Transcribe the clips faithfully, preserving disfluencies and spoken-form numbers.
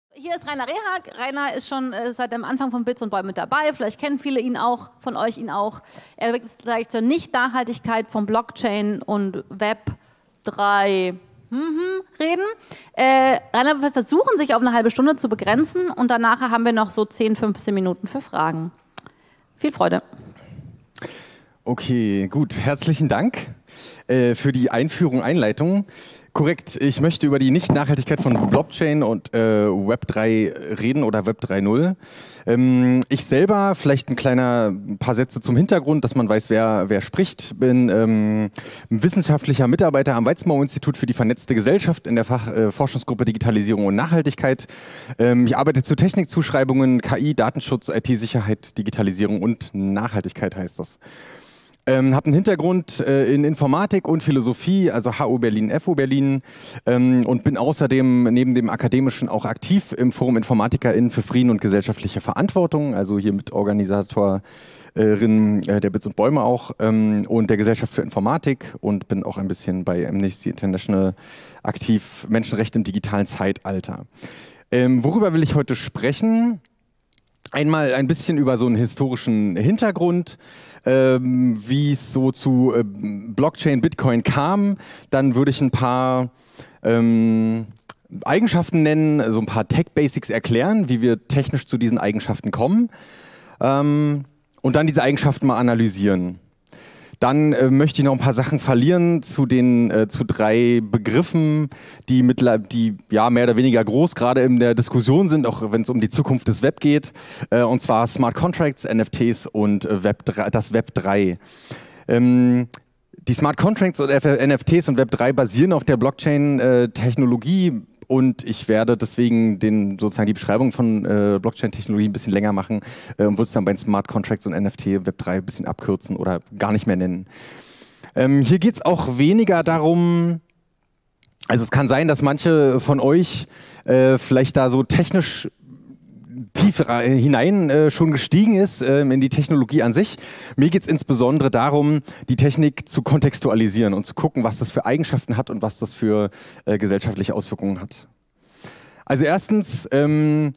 Hier ist Rainer Rehag. Rainer ist schon äh, seit dem Anfang von Bits und Boy mit dabei. Vielleicht kennen viele ihn auch, von euch ihn auch. Er wird gleich zur Nicht-Nachhaltigkeit von Blockchain und Web drei mhm, reden. Äh, Rainer wird versuchen, sich auf eine halbe Stunde zu begrenzen und danach haben wir noch so zehn, fünfzehn Minuten für Fragen. Viel Freude. Okay, gut. Herzlichen Dank äh, für die Einführung, Einleitung. Korrekt, ich möchte über die Nicht-Nachhaltigkeit von Blockchain und äh, Web drei reden oder Web drei Punkt null. Ähm, ich selber, vielleicht ein kleiner ein paar Sätze zum Hintergrund, dass man weiß, wer, wer spricht. Bin ähm, wissenschaftlicher Mitarbeiter am Weizenbau-Institut für die vernetzte Gesellschaft in der Fachforschungsgruppe äh, Digitalisierung und Nachhaltigkeit. Ähm, ich arbeite zu Technikzuschreibungen, K I, Datenschutz, I T-Sicherheit, Digitalisierung und Nachhaltigkeit heißt das. Ähm, habe einen Hintergrund äh, in Informatik und Philosophie, also H U Berlin, F U Berlin ähm, und bin außerdem neben dem Akademischen auch aktiv im Forum InformatikerInnen für Frieden und gesellschaftliche Verantwortung, also hier Mitorganisatorin äh, der Bits und Bäume auch ähm, und der Gesellschaft für Informatik und bin auch ein bisschen bei Amnesty International aktiv, Menschenrechte im digitalen Zeitalter. Ähm, worüber will ich heute sprechen? Einmal ein bisschen über so einen historischen Hintergrund, ähm, wie es so zu äh, Blockchain, Bitcoin kam. Dann würde ich ein paar ähm, Eigenschaften nennen, so ein paar Tech-Basics erklären, wie wir technisch zu diesen Eigenschaften kommen. Ähm, und dann diese Eigenschaften mal analysieren. Dann äh, möchte ich noch ein paar Sachen verlieren zu den äh, zu drei Begriffen, die, mit, die ja mehr oder weniger groß gerade in der Diskussion sind, auch wenn es um die Zukunft des Web geht. Äh, und zwar Smart Contracts, N F Ts und äh, Web drei, das Web drei. Ähm, die Smart Contracts und N F Ts und Web drei basieren auf der Blockchain-Technologie. Und ich werde deswegen den, sozusagen die Beschreibung von äh, Blockchain-Technologie ein bisschen länger machen äh, und würde es dann bei Smart Contracts und N F T Web drei ein bisschen abkürzen oder gar nicht mehr nennen. Ähm, hier geht es auch weniger darum, also es kann sein, dass manche von euch äh, vielleicht da so technisch tief hinein äh, schon gestiegen ist äh, in die Technologie an sich. Mir geht es insbesondere darum, die Technik zu kontextualisieren und zu gucken, was das für Eigenschaften hat und was das für äh, gesellschaftliche Auswirkungen hat. Also erstens, ähm,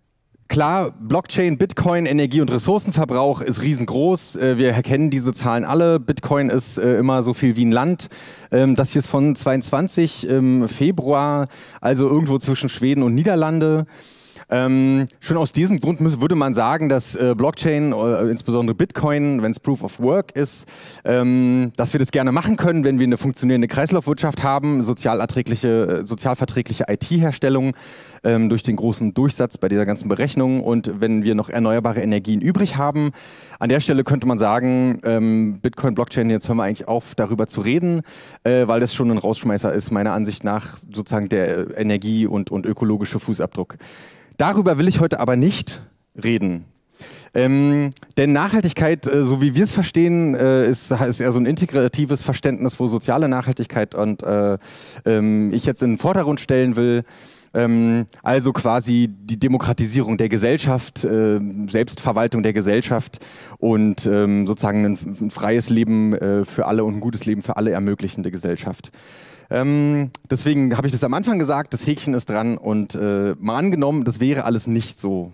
klar, Blockchain, Bitcoin, Energie- und Ressourcenverbrauch ist riesengroß. Äh, wir kennen diese Zahlen alle. Bitcoin ist äh, immer so viel wie ein Land. Ähm, das hier ist von zweiundzwanzig ähm, Februar, also irgendwo zwischen Schweden und Niederlande. Ähm, schon aus diesem Grund muss, würde man sagen, dass äh, Blockchain, äh, insbesondere Bitcoin, wenn es Proof of Work ist, ähm, dass wir das gerne machen können, wenn wir eine funktionierende Kreislaufwirtschaft haben, sozialerträgliche, sozialverträgliche I T-Herstellung ähm, durch den großen Durchsatz bei dieser ganzen Berechnung und wenn wir noch erneuerbare Energien übrig haben. An der Stelle könnte man sagen, ähm, Bitcoin, Blockchain, jetzt hören wir eigentlich auf, darüber zu reden, äh, weil das schon ein Rausschmeißer ist, meiner Ansicht nach sozusagen der Energie- und, und ökologische Fußabdruck. Darüber will ich heute aber nicht reden. Ähm, denn Nachhaltigkeit, äh, so wie wir es verstehen, äh, ist, ist eher so ein integratives Verständnis, wo soziale Nachhaltigkeit und äh, ähm, ich jetzt in den Vordergrund stellen will. Ähm, also quasi die Demokratisierung der Gesellschaft, äh, Selbstverwaltung der Gesellschaft und ähm, sozusagen ein, ein freies Leben äh, für alle und ein gutes Leben für alle ermöglichende Gesellschaft. Ähm, deswegen habe ich das am Anfang gesagt, das Häkchen ist dran und äh, mal angenommen, das wäre alles nicht so.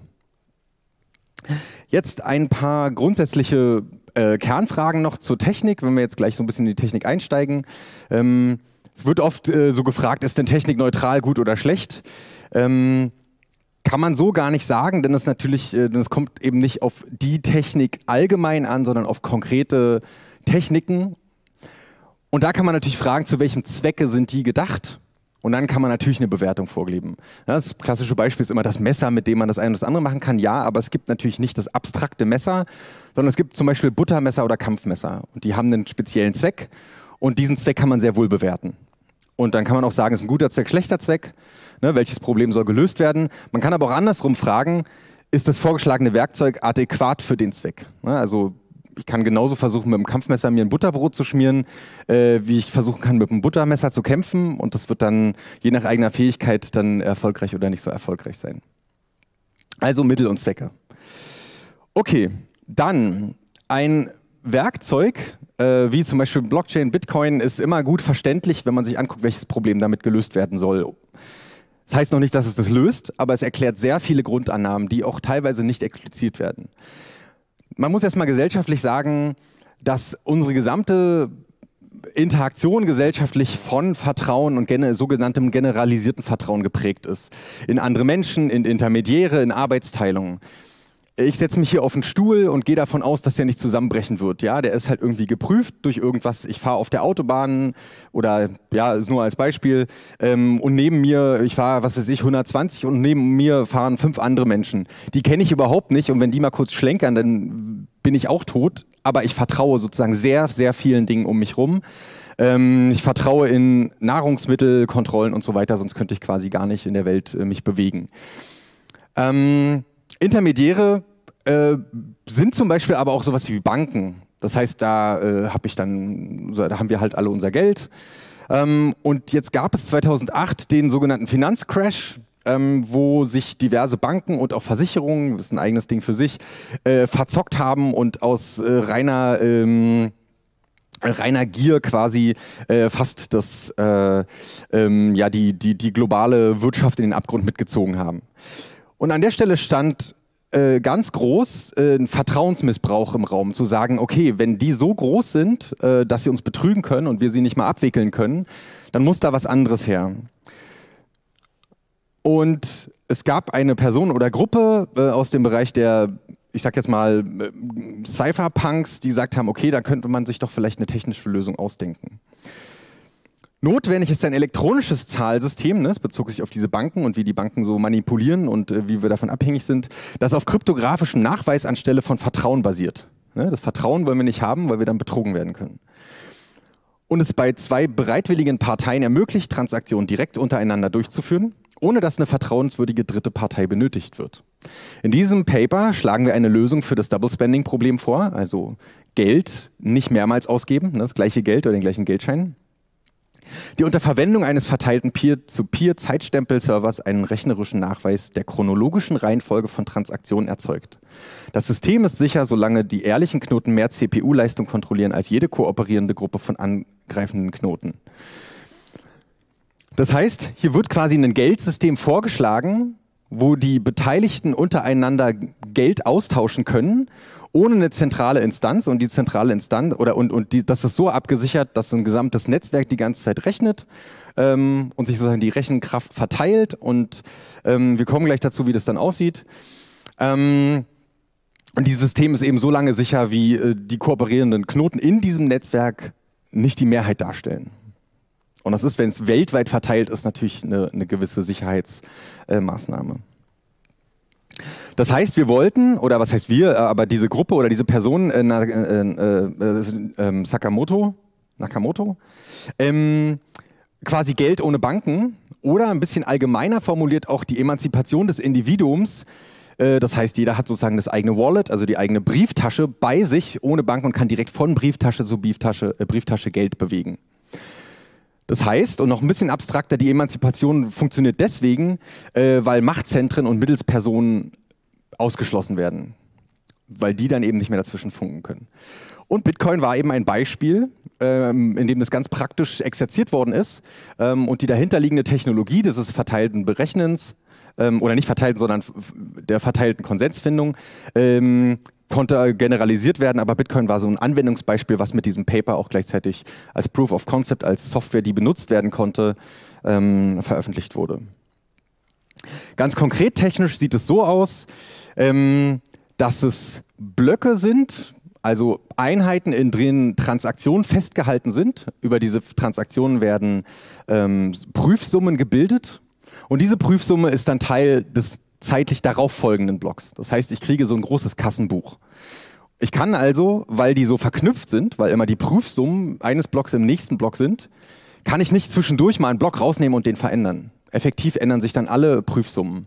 Jetzt ein paar grundsätzliche äh, Kernfragen noch zur Technik, wenn wir jetzt gleich so ein bisschen in die Technik einsteigen. Ähm, es wird oft äh, so gefragt, ist denn Technik neutral, gut oder schlecht? Ähm, kann man so gar nicht sagen, denn es natürlich, äh, denn es kommt eben nicht auf die Technik allgemein an, sondern auf konkrete Techniken. Und da kann man natürlich fragen, zu welchem Zwecke sind die gedacht? Und dann kann man natürlich eine Bewertung vorgeben. Ja, das klassische Beispiel ist immer das Messer, mit dem man das eine und das andere machen kann. Ja, aber es gibt natürlich nicht das abstrakte Messer, sondern es gibt zum Beispiel Buttermesser oder Kampfmesser. Und die haben einen speziellen Zweck und diesen Zweck kann man sehr wohl bewerten. Und dann kann man auch sagen, es ist ein guter Zweck, schlechter Zweck. Ne, welches Problem soll gelöst werden? Man kann aber auch andersrum fragen, ist das vorgeschlagene Werkzeug adäquat für den Zweck? Ne, also ich kann genauso versuchen, mit dem Kampfmesser mir ein Butterbrot zu schmieren, äh, wie ich versuchen kann, mit dem Buttermesser zu kämpfen. Und das wird dann je nach eigener Fähigkeit dann erfolgreich oder nicht so erfolgreich sein. Also Mittel und Zwecke. Okay, dann ein Werkzeug, äh, wie zum Beispiel Blockchain, Bitcoin, ist immer gut verständlich, wenn man sich anguckt, welches Problem damit gelöst werden soll. Das heißt noch nicht, dass es das löst, aber es erklärt sehr viele Grundannahmen, die auch teilweise nicht explizit werden. Man muss erstmal gesellschaftlich sagen, dass unsere gesamte Interaktion gesellschaftlich von Vertrauen und gene, sogenanntem generalisierten Vertrauen geprägt ist. In andere Menschen, in Intermediäre, in Arbeitsteilungen. Ich setze mich hier auf einen Stuhl und gehe davon aus, dass der nicht zusammenbrechen wird. Ja, der ist halt irgendwie geprüft durch irgendwas. Ich fahre auf der Autobahn oder, ja, nur als Beispiel. Ähm, und neben mir, ich fahre, was weiß ich, hundertzwanzig und neben mir fahren fünf andere Menschen. Die kenne ich überhaupt nicht und wenn die mal kurz schlenkern, dann bin ich auch tot. Aber ich vertraue sozusagen sehr, sehr vielen Dingen um mich rum. Ähm, ich vertraue in Nahrungsmittelkontrollen und so weiter, sonst könnte ich quasi gar nicht in der Welt äh, mich bewegen. Ähm, Intermediäre äh, sind zum Beispiel aber auch sowas wie Banken. Das heißt, da äh, habe ich dann, da haben wir halt alle unser Geld. Ähm, und jetzt gab es zweitausendacht den sogenannten Finanzcrash, ähm, wo sich diverse Banken und auch Versicherungen, das ist ein eigenes Ding für sich, äh, verzockt haben und aus äh, reiner ähm, reiner Gier quasi äh, fast das, äh, ähm, ja, die, die, die globale Wirtschaft in den Abgrund mitgezogen haben. Und an der Stelle stand äh, ganz groß äh, ein Vertrauensmissbrauch im Raum, zu sagen, okay, wenn die so groß sind, äh, dass sie uns betrügen können und wir sie nicht mal abwickeln können, dann muss da was anderes her. Und es gab eine Person oder Gruppe äh, aus dem Bereich der, ich sag jetzt mal, äh, Cypherpunks, die gesagt haben, okay, da könnte man sich doch vielleicht eine technische Lösung ausdenken. Notwendig ist ein elektronisches Zahlsystem, ne? Das bezog sich auf diese Banken und wie die Banken so manipulieren und äh, wie wir davon abhängig sind, das auf kryptografischem Nachweis anstelle von Vertrauen basiert. Ne? Das Vertrauen wollen wir nicht haben, weil wir dann betrogen werden können. Und es bei zwei bereitwilligen Parteien ermöglicht, Transaktionen direkt untereinander durchzuführen, ohne dass eine vertrauenswürdige dritte Partei benötigt wird. In diesem Paper schlagen wir eine Lösung für das Double-Spending-Problem vor, also Geld nicht mehrmals ausgeben, ne? Das gleiche Geld oder den gleichen Geldschein, die unter Verwendung eines verteilten Peer-to-Peer-Zeitstempel-Servers einen rechnerischen Nachweis der chronologischen Reihenfolge von Transaktionen erzeugt. Das System ist sicher, solange die ehrlichen Knoten mehr C P U-Leistung kontrollieren als jede kooperierende Gruppe von angreifenden Knoten. Das heißt, hier wird quasi ein Geldsystem vorgeschlagen, wo die Beteiligten untereinander Geld austauschen können, ohne eine zentrale Instanz, und die zentrale Instanz oder und, und die, das ist so abgesichert, dass ein gesamtes Netzwerk die ganze Zeit rechnet ähm, und sich sozusagen die Rechenkraft verteilt, und ähm, wir kommen gleich dazu, wie das dann aussieht. Ähm, und dieses System ist eben so lange sicher, wie äh, die kooperierenden Knoten in diesem Netzwerk nicht die Mehrheit darstellen. Und das ist, wenn es weltweit verteilt ist, natürlich eine, eine gewisse Sicherheitsmaßnahme. Äh, Das heißt, wir wollten, oder was heißt wir, aber diese Gruppe oder diese Person, äh, äh, äh, äh, Sakamoto, Nakamoto, ähm, quasi Geld ohne Banken, oder ein bisschen allgemeiner formuliert auch die Emanzipation des Individuums. Äh, das heißt, jeder hat sozusagen das eigene Wallet, also die eigene Brieftasche bei sich ohne Bank und kann direkt von Brieftasche zu Brieftasche, äh, Brieftasche Geld bewegen. Das heißt, und noch ein bisschen abstrakter, die Emanzipation funktioniert deswegen, äh, weil Machtzentren und Mittelspersonen ausgeschlossen werden, weil die dann eben nicht mehr dazwischen funken können. Und Bitcoin war eben ein Beispiel, ähm, in dem das ganz praktisch exerziert worden ist, ähm, und die dahinterliegende Technologie dieses verteilten Berechnens, ähm, oder nicht verteilten, sondern der verteilten Konsensfindung, ähm, konnte generalisiert werden, aber Bitcoin war so ein Anwendungsbeispiel, was mit diesem Paper auch gleichzeitig als Proof of Concept, als Software, die benutzt werden konnte, ähm, veröffentlicht wurde. Ganz konkret technisch sieht es so aus, ähm, dass es Blöcke sind, also Einheiten, in denen Transaktionen festgehalten sind. Über diese Transaktionen werden ähm, Prüfsummen gebildet, und diese Prüfsumme ist dann Teil des zeitlich darauf folgenden Blocks. Das heißt, ich kriege so ein großes Kassenbuch. Ich kann also, weil die so verknüpft sind, weil immer die Prüfsummen eines Blocks im nächsten Block sind, kann ich nicht zwischendurch mal einen Block rausnehmen und den verändern. Effektiv ändern sich dann alle Prüfsummen.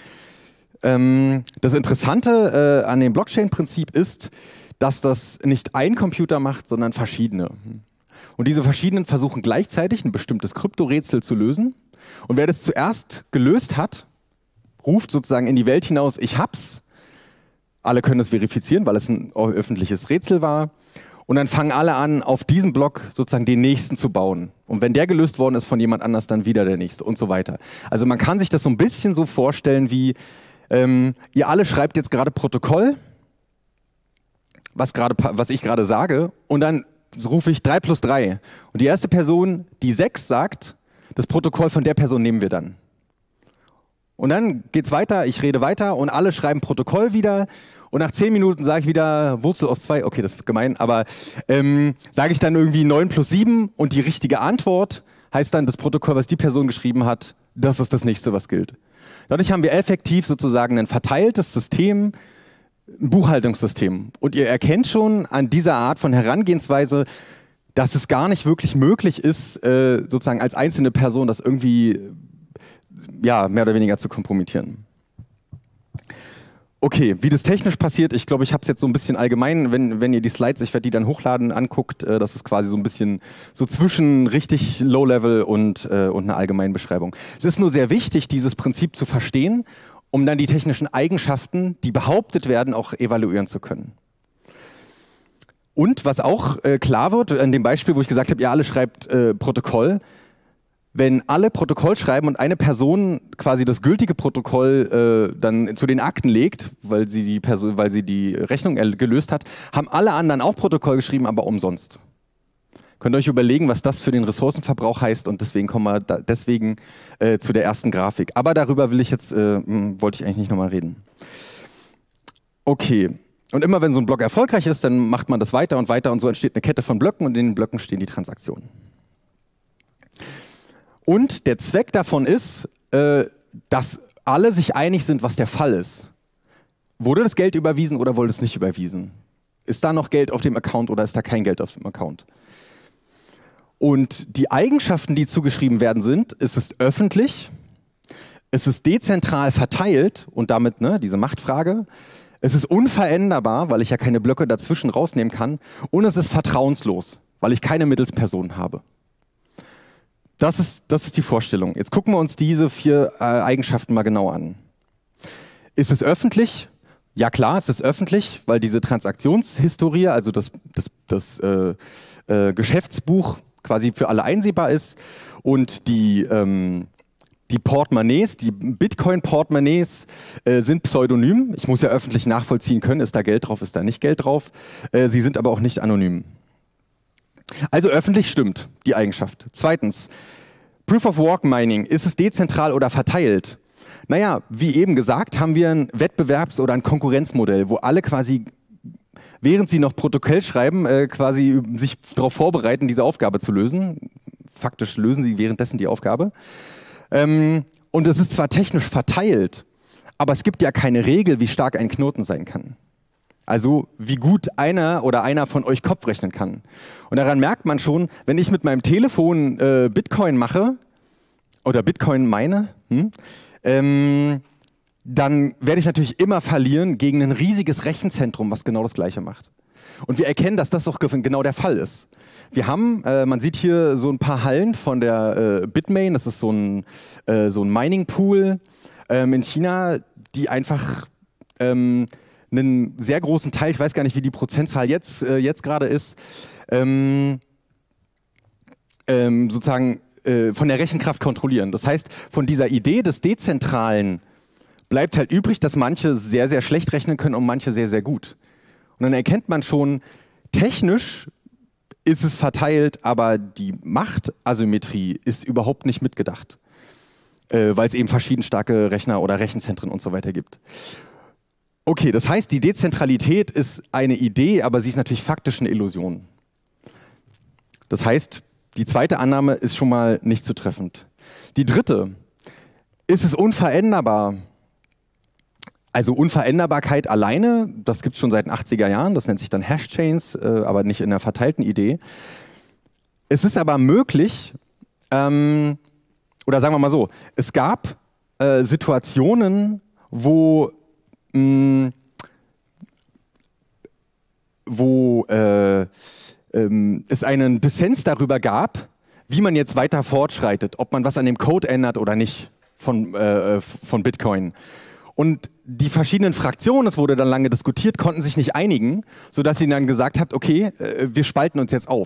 Ähm, das Interessante äh, an dem Blockchain-Prinzip ist, dass das nicht ein Computer macht, sondern verschiedene. Und diese verschiedenen versuchen gleichzeitig ein bestimmtes Kryptorätsel zu lösen. Und wer das zuerst gelöst hat, ruft sozusagen in die Welt hinaus, ich hab's. Alle können es verifizieren, weil es ein öffentliches Rätsel war. Und dann fangen alle an, auf diesem Block sozusagen den nächsten zu bauen. Und wenn der gelöst worden ist von jemand anders, dann wieder der nächste und so weiter. Also man kann sich das so ein bisschen so vorstellen wie, ähm, ihr alle schreibt jetzt gerade Protokoll, was, grade, was ich gerade sage, und dann rufe ich drei plus drei. Und die erste Person, die sechs sagt, das Protokoll von der Person nehmen wir dann. Und dann geht's weiter, ich rede weiter und alle schreiben Protokoll wieder. Und nach zehn Minuten sage ich wieder Wurzel aus zwei, okay, das ist gemein, aber ähm, sage ich dann irgendwie neun plus sieben und die richtige Antwort heißt dann das Protokoll, was die Person geschrieben hat, das ist das nächste, was gilt. Dadurch haben wir effektiv sozusagen ein verteiltes System, ein Buchhaltungssystem. Und ihr erkennt schon an dieser Art von Herangehensweise, dass es gar nicht wirklich möglich ist, äh, sozusagen als einzelne Person das irgendwie ja, mehr oder weniger zu kompromittieren. Okay, wie das technisch passiert, ich glaube, ich habe es jetzt so ein bisschen allgemein, wenn, wenn ihr die Slides, ich werde die dann hochladen, anguckt, äh, das ist quasi so ein bisschen so zwischen richtig Low-Level und, äh, und einer allgemeinen Beschreibung. Es ist nur sehr wichtig, dieses Prinzip zu verstehen, um dann die technischen Eigenschaften, die behauptet werden, auch evaluieren zu können. Und was auch äh, klar wird, an dem Beispiel, wo ich gesagt habe, ihr alle schreibt äh, Protokoll, wenn alle Protokoll schreiben und eine Person quasi das gültige Protokoll äh, dann zu den Akten legt, weil sie die, Person, weil sie die Rechnung gelöst hat, haben alle anderen auch Protokoll geschrieben, aber umsonst. Könnt ihr euch überlegen, was das für den Ressourcenverbrauch heißt, und deswegen kommen wir da, deswegen äh, zu der ersten Grafik. Aber darüber will ich jetzt, äh, wollte ich eigentlich nicht nochmal reden. Okay. Und immer wenn so ein Block erfolgreich ist, dann macht man das weiter und weiter und so entsteht eine Kette von Blöcken und in den Blöcken stehen die Transaktionen. Und der Zweck davon ist, äh, dass alle sich einig sind, was der Fall ist. Wurde das Geld überwiesen oder wurde es nicht überwiesen? Ist da noch Geld auf dem Account oder ist da kein Geld auf dem Account? Und die Eigenschaften, die zugeschrieben werden, sind, es ist öffentlich, es ist dezentral verteilt und damit ne, diese Machtfrage, es ist unveränderbar, weil ich ja keine Blöcke dazwischen rausnehmen kann, und es ist vertrauenslos, weil ich keine Mittelsperson habe. Das ist, das ist die Vorstellung. Jetzt gucken wir uns diese vier äh, Eigenschaften mal genau an. Ist es öffentlich? Ja klar, es ist öffentlich, weil diese Transaktionshistorie, also das, das, das äh, äh, Geschäftsbuch quasi für alle einsehbar ist und die, ähm, die Portemonnaies, die Bitcoin-Portemonnaies äh, sind pseudonym. Ich muss ja öffentlich nachvollziehen können, ist da Geld drauf, ist da nicht Geld drauf. Äh, sie sind aber auch nicht anonym. Also öffentlich stimmt die Eigenschaft. Zweitens, Proof-of-Work-Mining, ist es dezentral oder verteilt? Naja, wie eben gesagt, haben wir ein Wettbewerbs- oder ein Konkurrenzmodell, wo alle quasi, während sie noch Protokoll schreiben, äh, quasi sich darauf vorbereiten, diese Aufgabe zu lösen. Faktisch lösen sie währenddessen die Aufgabe. Ähm, und es ist zwar technisch verteilt, aber es gibt ja keine Regel, wie stark ein Knoten sein kann. Also wie gut einer oder einer von euch Kopf rechnen kann. Und daran merkt man schon, wenn ich mit meinem Telefon äh, Bitcoin mache oder Bitcoin meine, hm, ähm, dann werde ich natürlich immer verlieren gegen ein riesiges Rechenzentrum, was genau das Gleiche macht. Und wir erkennen, dass das auch genau der Fall ist. Wir haben, äh, man sieht hier so ein paar Hallen von der äh, Bitmain, das ist so ein, äh, so ein Mining-Pool ähm, in China, die einfach ähm, einen sehr großen Teil, ich weiß gar nicht, wie die Prozentzahl jetzt, äh, jetzt gerade ist, ähm, ähm, sozusagen äh, von der Rechenkraft kontrollieren. Das heißt, von dieser Idee des Dezentralen bleibt halt übrig, dass manche sehr, sehr schlecht rechnen können und manche sehr, sehr gut. Und dann erkennt man schon, technisch ist es verteilt, aber die Machtasymmetrie ist überhaupt nicht mitgedacht, äh, weil es eben verschieden starke Rechner oder Rechenzentren und so weiter gibt. Okay, das heißt, die Dezentralität ist eine Idee, aber sie ist natürlich faktisch eine Illusion. Das heißt, die zweite Annahme ist schon mal nicht zutreffend. Die dritte, ist es unveränderbar? Also Unveränderbarkeit alleine, das gibt es schon seit den achtziger Jahren, das nennt sich dann Hashchains, äh, aber nicht in der verteilten Idee. Es ist aber möglich, ähm, oder sagen wir mal so, es gab äh, Situationen, wo wo äh, ähm, es einen Dissens darüber gab, wie man jetzt weiter fortschreitet, ob man was an dem Code ändert oder nicht von, äh, von Bitcoin. Und die verschiedenen Fraktionen, es wurde dann lange diskutiert, konnten sich nicht einigen, sodass sie dann gesagt haben, okay, äh, wir spalten uns jetzt auf.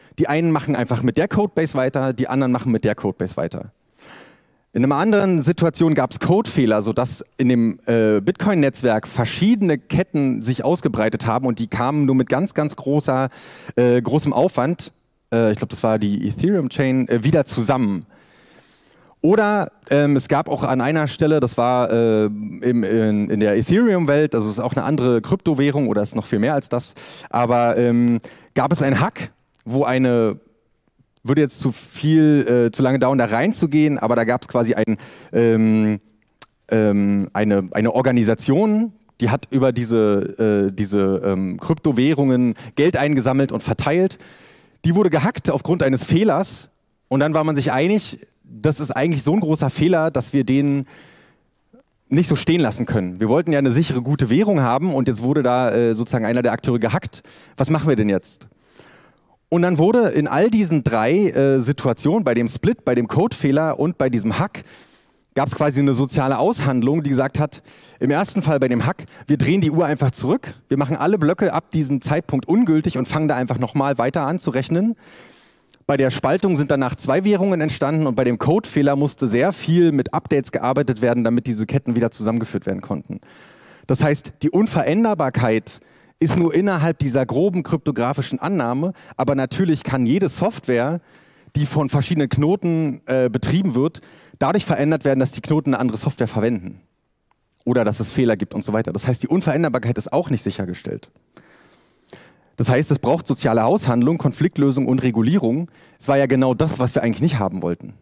Die einen machen einfach mit der Codebase weiter, die anderen machen mit der Codebase weiter. In einer anderen Situation gab es Codefehler, sodass in dem äh, Bitcoin-Netzwerk verschiedene Ketten sich ausgebreitet haben und die kamen nur mit ganz, ganz großer, äh, großem Aufwand, äh, ich glaube, das war die Ethereum-Chain, äh, wieder zusammen. Oder ähm, es gab auch an einer Stelle, das war äh, im, in, in der Ethereum-Welt, also es ist auch eine andere Kryptowährung oder ist noch viel mehr als das, aber ähm, gab es einen Hack, wo eine würde jetzt zu viel, äh, zu lange dauern, da reinzugehen, aber da gab es quasi ein, ähm, ähm, eine, eine Organisation, die hat über diese, äh, diese ähm, Kryptowährungen Geld eingesammelt und verteilt. Die wurde gehackt aufgrund eines Fehlers und dann war man sich einig, das ist eigentlich so ein großer Fehler, dass wir den nicht so stehen lassen können. Wir wollten ja eine sichere, gute Währung haben und jetzt wurde da äh, sozusagen einer der Akteure gehackt. Was machen wir denn jetzt? Und dann wurde in all diesen drei äh, Situationen, bei dem Split, bei dem Codefehler und bei diesem Hack, gab es quasi eine soziale Aushandlung, die gesagt hat, im ersten Fall bei dem Hack, wir drehen die Uhr einfach zurück, wir machen alle Blöcke ab diesem Zeitpunkt ungültig und fangen da einfach nochmal weiter an zu rechnen. Bei der Spaltung sind danach zwei Währungen entstanden und bei dem Codefehler musste sehr viel mit Updates gearbeitet werden, damit diese Ketten wieder zusammengeführt werden konnten. Das heißt, die Unveränderbarkeit ist nur innerhalb dieser groben kryptografischen Annahme, aber natürlich kann jede Software, die von verschiedenen Knoten äh, betrieben wird, dadurch verändert werden, dass die Knoten eine andere Software verwenden. Oder dass es Fehler gibt und so weiter. Das heißt, die Unveränderbarkeit ist auch nicht sichergestellt. Das heißt, es braucht soziale Aushandlung, Konfliktlösung und Regulierung. Es war ja genau das, was wir eigentlich nicht haben wollten.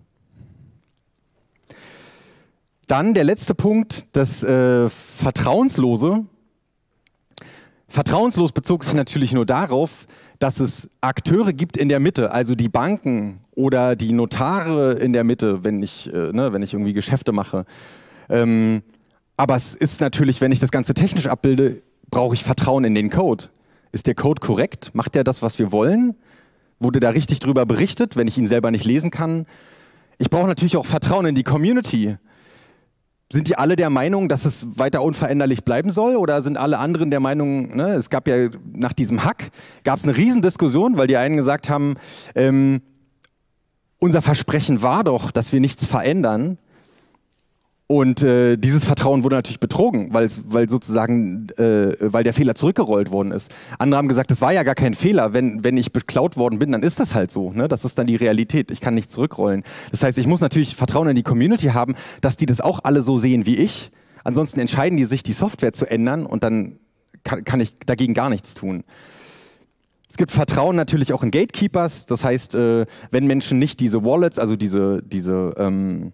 Dann der letzte Punkt, das äh, Vertrauenslose. Vertrauenslos bezog sich natürlich nur darauf, dass es Akteure gibt in der Mitte, also die Banken oder die Notare in der Mitte, wenn ich, äh, ne, wenn ich irgendwie Geschäfte mache. Ähm, aber es ist natürlich, wenn ich das Ganze technisch abbilde, brauche ich Vertrauen in den Code. Ist der Code korrekt? Macht der das, was wir wollen? Wurde da richtig drüber berichtet, wenn ich ihn selber nicht lesen kann? Ich brauche natürlich auch Vertrauen in die Community. Sind die alle der Meinung, dass es weiter unveränderlich bleiben soll? Oder sind alle anderen der Meinung, ne, es gab ja nach diesem Hack, gab es eine Riesendiskussion, weil die einen gesagt haben, ähm, unser Versprechen war doch, dass wir nichts verändern. Und äh, dieses Vertrauen wurde natürlich betrogen, weil sozusagen, äh, weil der Fehler zurückgerollt worden ist. Andere haben gesagt, das war ja gar kein Fehler. Wenn, wenn ich beklaut worden bin, dann ist das halt so. Ne? Das ist dann die Realität. Ich kann nicht zurückrollen. Das heißt, ich muss natürlich Vertrauen in die Community haben, dass die das auch alle so sehen wie ich. Ansonsten entscheiden die sich, die Software zu ändern und dann kann, kann ich dagegen gar nichts tun. Es gibt Vertrauen natürlich auch in Gatekeepers. Das heißt, äh, wenn Menschen nicht diese Wallets, also diese, diese ähm,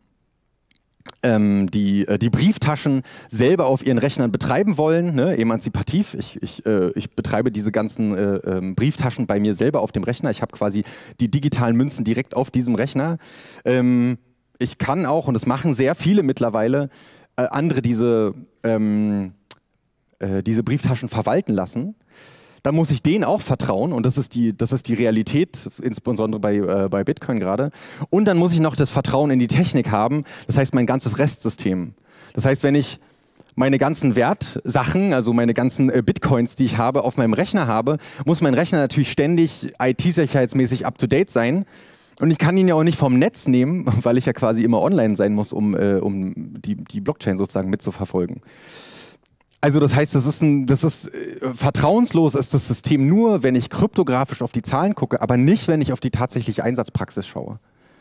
Ähm, die, äh, die Brieftaschen selber auf ihren Rechnern betreiben wollen, ne, emanzipativ. Ich, ich, äh, ich betreibe diese ganzen äh, ähm, Brieftaschen bei mir selber auf dem Rechner. Ich habe quasi die digitalen Münzen direkt auf diesem Rechner. Ähm, ich kann auch, und das machen sehr viele mittlerweile, äh, andere diese, ähm, äh, diese Brieftaschen verwalten lassen. Dann muss ich denen auch vertrauen und das ist die, das ist die Realität, insbesondere bei, äh, bei Bitcoin gerade. Und dann muss ich noch das Vertrauen in die Technik haben, das heißt mein ganzes Restsystem. Das heißt, wenn ich meine ganzen Wertsachen, also meine ganzen äh, Bitcoins, die ich habe, auf meinem Rechner habe, muss mein Rechner natürlich ständig I T-sicherheitsmäßig up-to-date sein. Und ich kann ihn ja auch nicht vom Netz nehmen, weil ich ja quasi immer online sein muss, um, äh, um die, die Blockchain sozusagen mitzuverfolgen. Also das heißt, das ist, ein, das ist äh, vertrauenslos ist das System nur, wenn ich kryptografisch auf die Zahlen gucke, aber nicht, wenn ich auf die tatsächliche Einsatzpraxis schaue.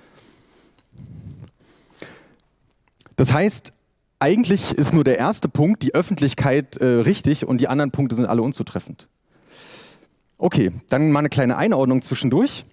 Das heißt, eigentlich ist nur der erste Punkt, die Öffentlichkeit, äh, richtig und die anderen Punkte sind alle unzutreffend. Okay, dann mal eine kleine Einordnung zwischendurch.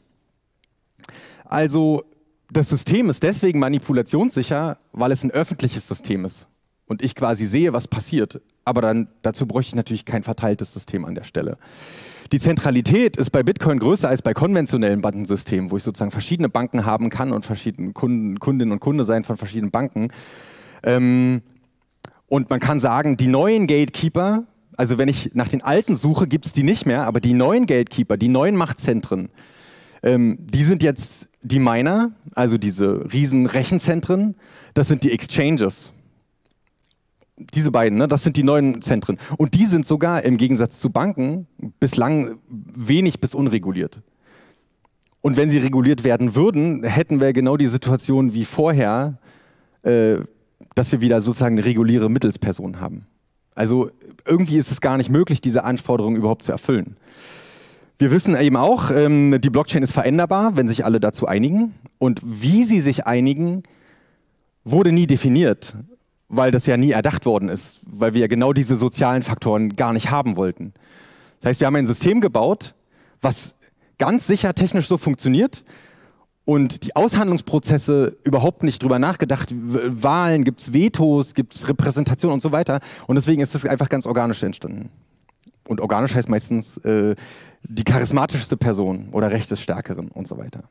Also das System ist deswegen manipulationssicher, weil es ein öffentliches System ist. Und ich quasi sehe, was passiert. Aber dann, dazu bräuchte ich natürlich kein verteiltes System an der Stelle. Die Zentralität ist bei Bitcoin größer als bei konventionellen Bankensystemen, wo ich sozusagen verschiedene Banken haben kann und verschiedene Kunden, Kundinnen und Kunde sein von verschiedenen Banken. Ähm, und man kann sagen, die neuen Gatekeeper, also wenn ich nach den alten suche, gibt es die nicht mehr, aber die neuen Gatekeeper, die neuen Machtzentren, ähm, die sind jetzt die Miner, also diese riesen Rechenzentren, das sind die Exchanges. Diese beiden, ne, das sind die neuen Zentren. Und die sind sogar im Gegensatz zu Banken bislang wenig bis unreguliert. Und wenn sie reguliert werden würden, hätten wir genau die Situation wie vorher, äh, dass wir wieder sozusagen eine reguläre Mittelsperson haben. Also irgendwie ist es gar nicht möglich, diese Anforderungen überhaupt zu erfüllen. Wir wissen eben auch, ähm, die Blockchain ist veränderbar, wenn sich alle dazu einigen. Und wie sie sich einigen, wurde nie definiert, weil das ja nie erdacht worden ist, weil wir ja genau diese sozialen Faktoren gar nicht haben wollten. Das heißt, wir haben ein System gebaut, was ganz sicher technisch so funktioniert und die Aushandlungsprozesse überhaupt nicht drüber nachgedacht. Wahlen, gibt es Vetos, gibt es Repräsentation und so weiter. Und deswegen ist das einfach ganz organisch entstanden. Und organisch heißt meistens äh, die charismatischste Person oder Recht des Stärkeren und so weiter.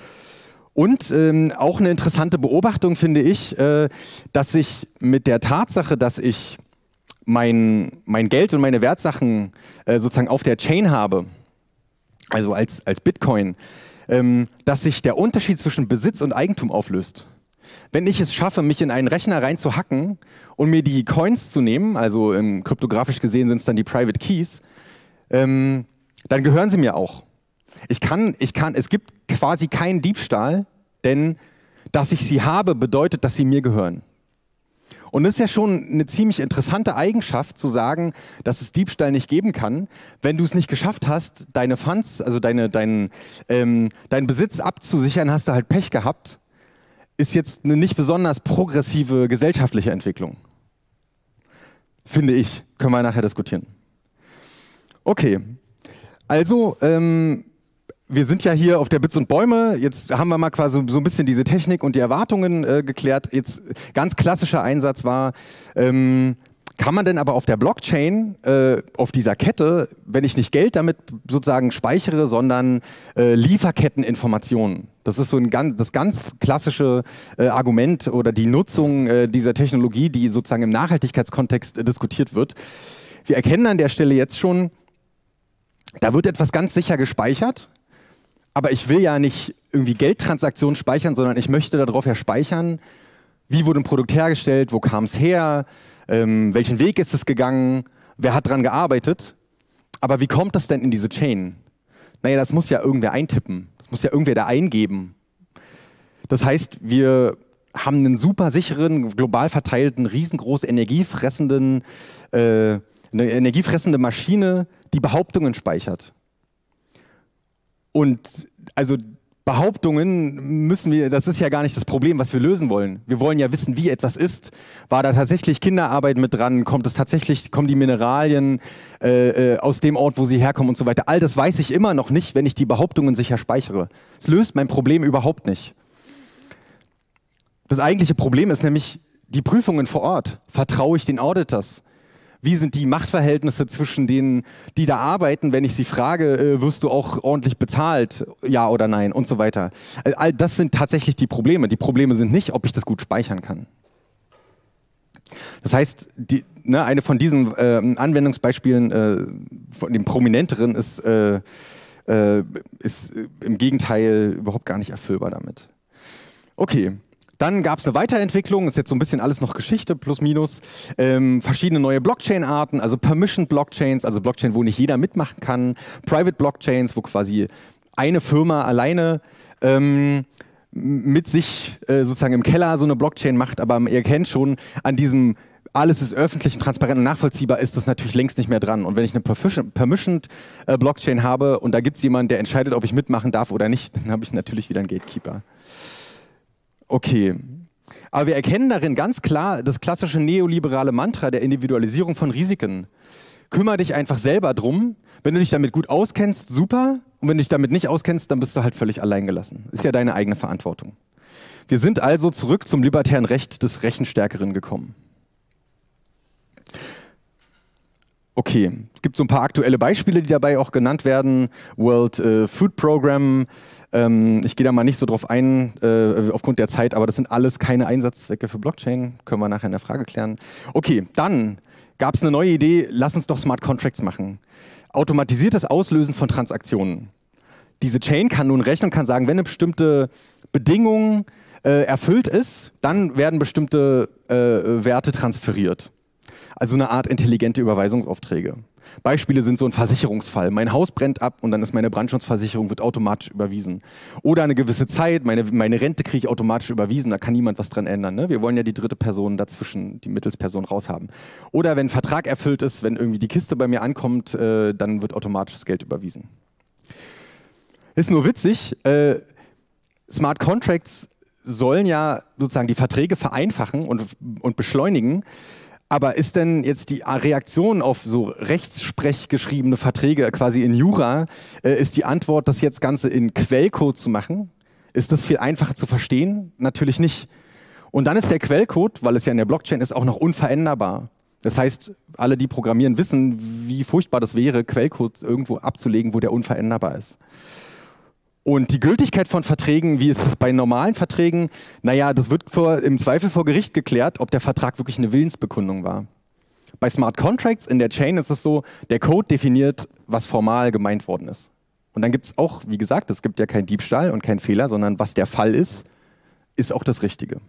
Und ähm, auch eine interessante Beobachtung finde ich, äh, dass ich mit der Tatsache, dass ich mein, mein Geld und meine Wertsachen äh, sozusagen auf der Chain habe, also als, als Bitcoin, ähm, dass sich der Unterschied zwischen Besitz und Eigentum auflöst. Wenn ich es schaffe, mich in einen Rechner reinzuhacken und mir die Coins zu nehmen, also ähm, kryptografisch gesehen sind es dann die Private Keys, ähm, dann gehören sie mir auch. Ich kann, ich kann, es gibt quasi keinen Diebstahl, denn dass ich sie habe, bedeutet, dass sie mir gehören. Und das ist ja schon eine ziemlich interessante Eigenschaft, zu sagen, dass es Diebstahl nicht geben kann, wenn du es nicht geschafft hast, deine Funds, also deine, dein, ähm, deinen Besitz abzusichern, hast du halt Pech gehabt, ist jetzt eine nicht besonders progressive gesellschaftliche Entwicklung. Finde ich. Können wir nachher diskutieren. Okay, also ähm, wir sind ja hier auf der Bits und Bäume, jetzt haben wir mal quasi so ein bisschen diese Technik und die Erwartungen äh, geklärt. Jetzt ganz klassischer Einsatz war, ähm, kann man denn aber auf der Blockchain, äh, auf dieser Kette, wenn ich nicht Geld damit sozusagen speichere, sondern äh, Lieferketteninformationen. Das ist so ein ganz, das ganz klassische äh, Argument oder die Nutzung äh, dieser Technologie, die sozusagen im Nachhaltigkeitskontext äh, diskutiert wird. Wir erkennen an der Stelle jetzt schon, da wird etwas ganz sicher gespeichert. Aber ich will ja nicht irgendwie Geldtransaktionen speichern, sondern ich möchte darauf ja speichern, wie wurde ein Produkt hergestellt, wo kam es her, ähm, welchen Weg ist es gegangen, wer hat dran gearbeitet. Aber wie kommt das denn in diese Chain? Naja, das muss ja irgendwer eintippen, das muss ja irgendwer da eingeben. Das heißt, wir haben einen super sicheren, global verteilten, riesengroß energiefressenden, äh, eine energiefressende Maschine, die Behauptungen speichert. Und also Behauptungen müssen wir, das ist ja gar nicht das Problem, was wir lösen wollen. Wir wollen ja wissen, wie etwas ist. War da tatsächlich Kinderarbeit mit dran? Kommt es tatsächlich, kommen die Mineralien äh, aus dem Ort, wo sie herkommen und so weiter? All das weiß ich immer noch nicht, wenn ich die Behauptungen sicher speichere. Es löst mein Problem überhaupt nicht. Das eigentliche Problem ist nämlich die Prüfungen vor Ort. Vertraue ich den Auditors? Wie sind die Machtverhältnisse zwischen denen, die da arbeiten, wenn ich sie frage, äh, wirst du auch ordentlich bezahlt, ja oder nein und so weiter. All das sind tatsächlich die Probleme. Die Probleme sind nicht, ob ich das gut speichern kann. Das heißt, die, ne, eine von diesen äh, Anwendungsbeispielen, äh, von dem prominenteren, ist, äh, äh, ist äh, im Gegenteil überhaupt gar nicht erfüllbar damit. Okay. Dann gab es eine Weiterentwicklung, ist jetzt so ein bisschen alles noch Geschichte, plus minus. Ähm, verschiedene neue Blockchain-Arten, also Permissioned Blockchains, also Blockchain, wo nicht jeder mitmachen kann. Private Blockchains, wo quasi eine Firma alleine ähm, mit sich äh, sozusagen im Keller so eine Blockchain macht. Aber ihr kennt schon, an diesem alles ist öffentlich und transparent und nachvollziehbar, ist das natürlich längst nicht mehr dran. Und wenn ich eine Permissioned äh, Blockchain habe und da gibt es jemanden, der entscheidet, ob ich mitmachen darf oder nicht, dann habe ich natürlich wieder einen Gatekeeper. Okay, aber wir erkennen darin ganz klar das klassische neoliberale Mantra der Individualisierung von Risiken. Kümmer dich einfach selber drum. Wenn du dich damit gut auskennst, super. Und wenn du dich damit nicht auskennst, dann bist du halt völlig alleingelassen. Ist ja deine eigene Verantwortung. Wir sind also zurück zum libertären Recht des Rechenstärkeren gekommen. Okay, es gibt so ein paar aktuelle Beispiele, die dabei auch genannt werden. World äh, Food Program. Ähm, ich gehe da mal nicht so drauf ein, äh, aufgrund der Zeit, aber das sind alles keine Einsatzzwecke für Blockchain. Können wir nachher in der Frage klären. Okay, dann gab es eine neue Idee, lass uns doch Smart Contracts machen. Automatisiertes Auslösen von Transaktionen. Diese Chain kann nun rechnen und kann sagen, wenn eine bestimmte Bedingung äh, erfüllt ist, dann werden bestimmte äh, Werte transferiert. Also eine Art intelligente Überweisungsaufträge. Beispiele sind so ein Versicherungsfall. Mein Haus brennt ab und dann ist meine Brandschutzversicherung, wird automatisch überwiesen. Oder eine gewisse Zeit, meine, meine Rente kriege ich automatisch überwiesen, da kann niemand was dran ändern. Ne? Wir wollen ja die dritte Person dazwischen, die Mittelsperson raushaben. Oder wenn ein Vertrag erfüllt ist, wenn irgendwie die Kiste bei mir ankommt, äh, dann wird automatisch das Geld überwiesen. Ist nur witzig, äh, Smart Contracts sollen ja sozusagen die Verträge vereinfachen und, und beschleunigen. Aber ist denn jetzt die Reaktion auf so Rechtssprech geschriebene Verträge quasi in Jura, äh, ist die Antwort, das jetzt Ganze in Quellcode zu machen? Ist das viel einfacher zu verstehen? Natürlich nicht. Und dann ist der Quellcode, weil es ja in der Blockchain ist, auch noch unveränderbar. Das heißt, alle, die programmieren, wissen, wie furchtbar das wäre, Quellcode irgendwo abzulegen, wo der unveränderbar ist. Und die Gültigkeit von Verträgen, wie ist es bei normalen Verträgen? Naja, das wird vor, im Zweifel vor Gericht geklärt, ob der Vertrag wirklich eine Willensbekundung war. Bei Smart Contracts in der Chain ist es so, der Code definiert, was formal gemeint worden ist. Und dann gibt es auch, wie gesagt, es gibt ja keinen Diebstahl und keinen Fehler, sondern was der Fall ist, ist auch das Richtige.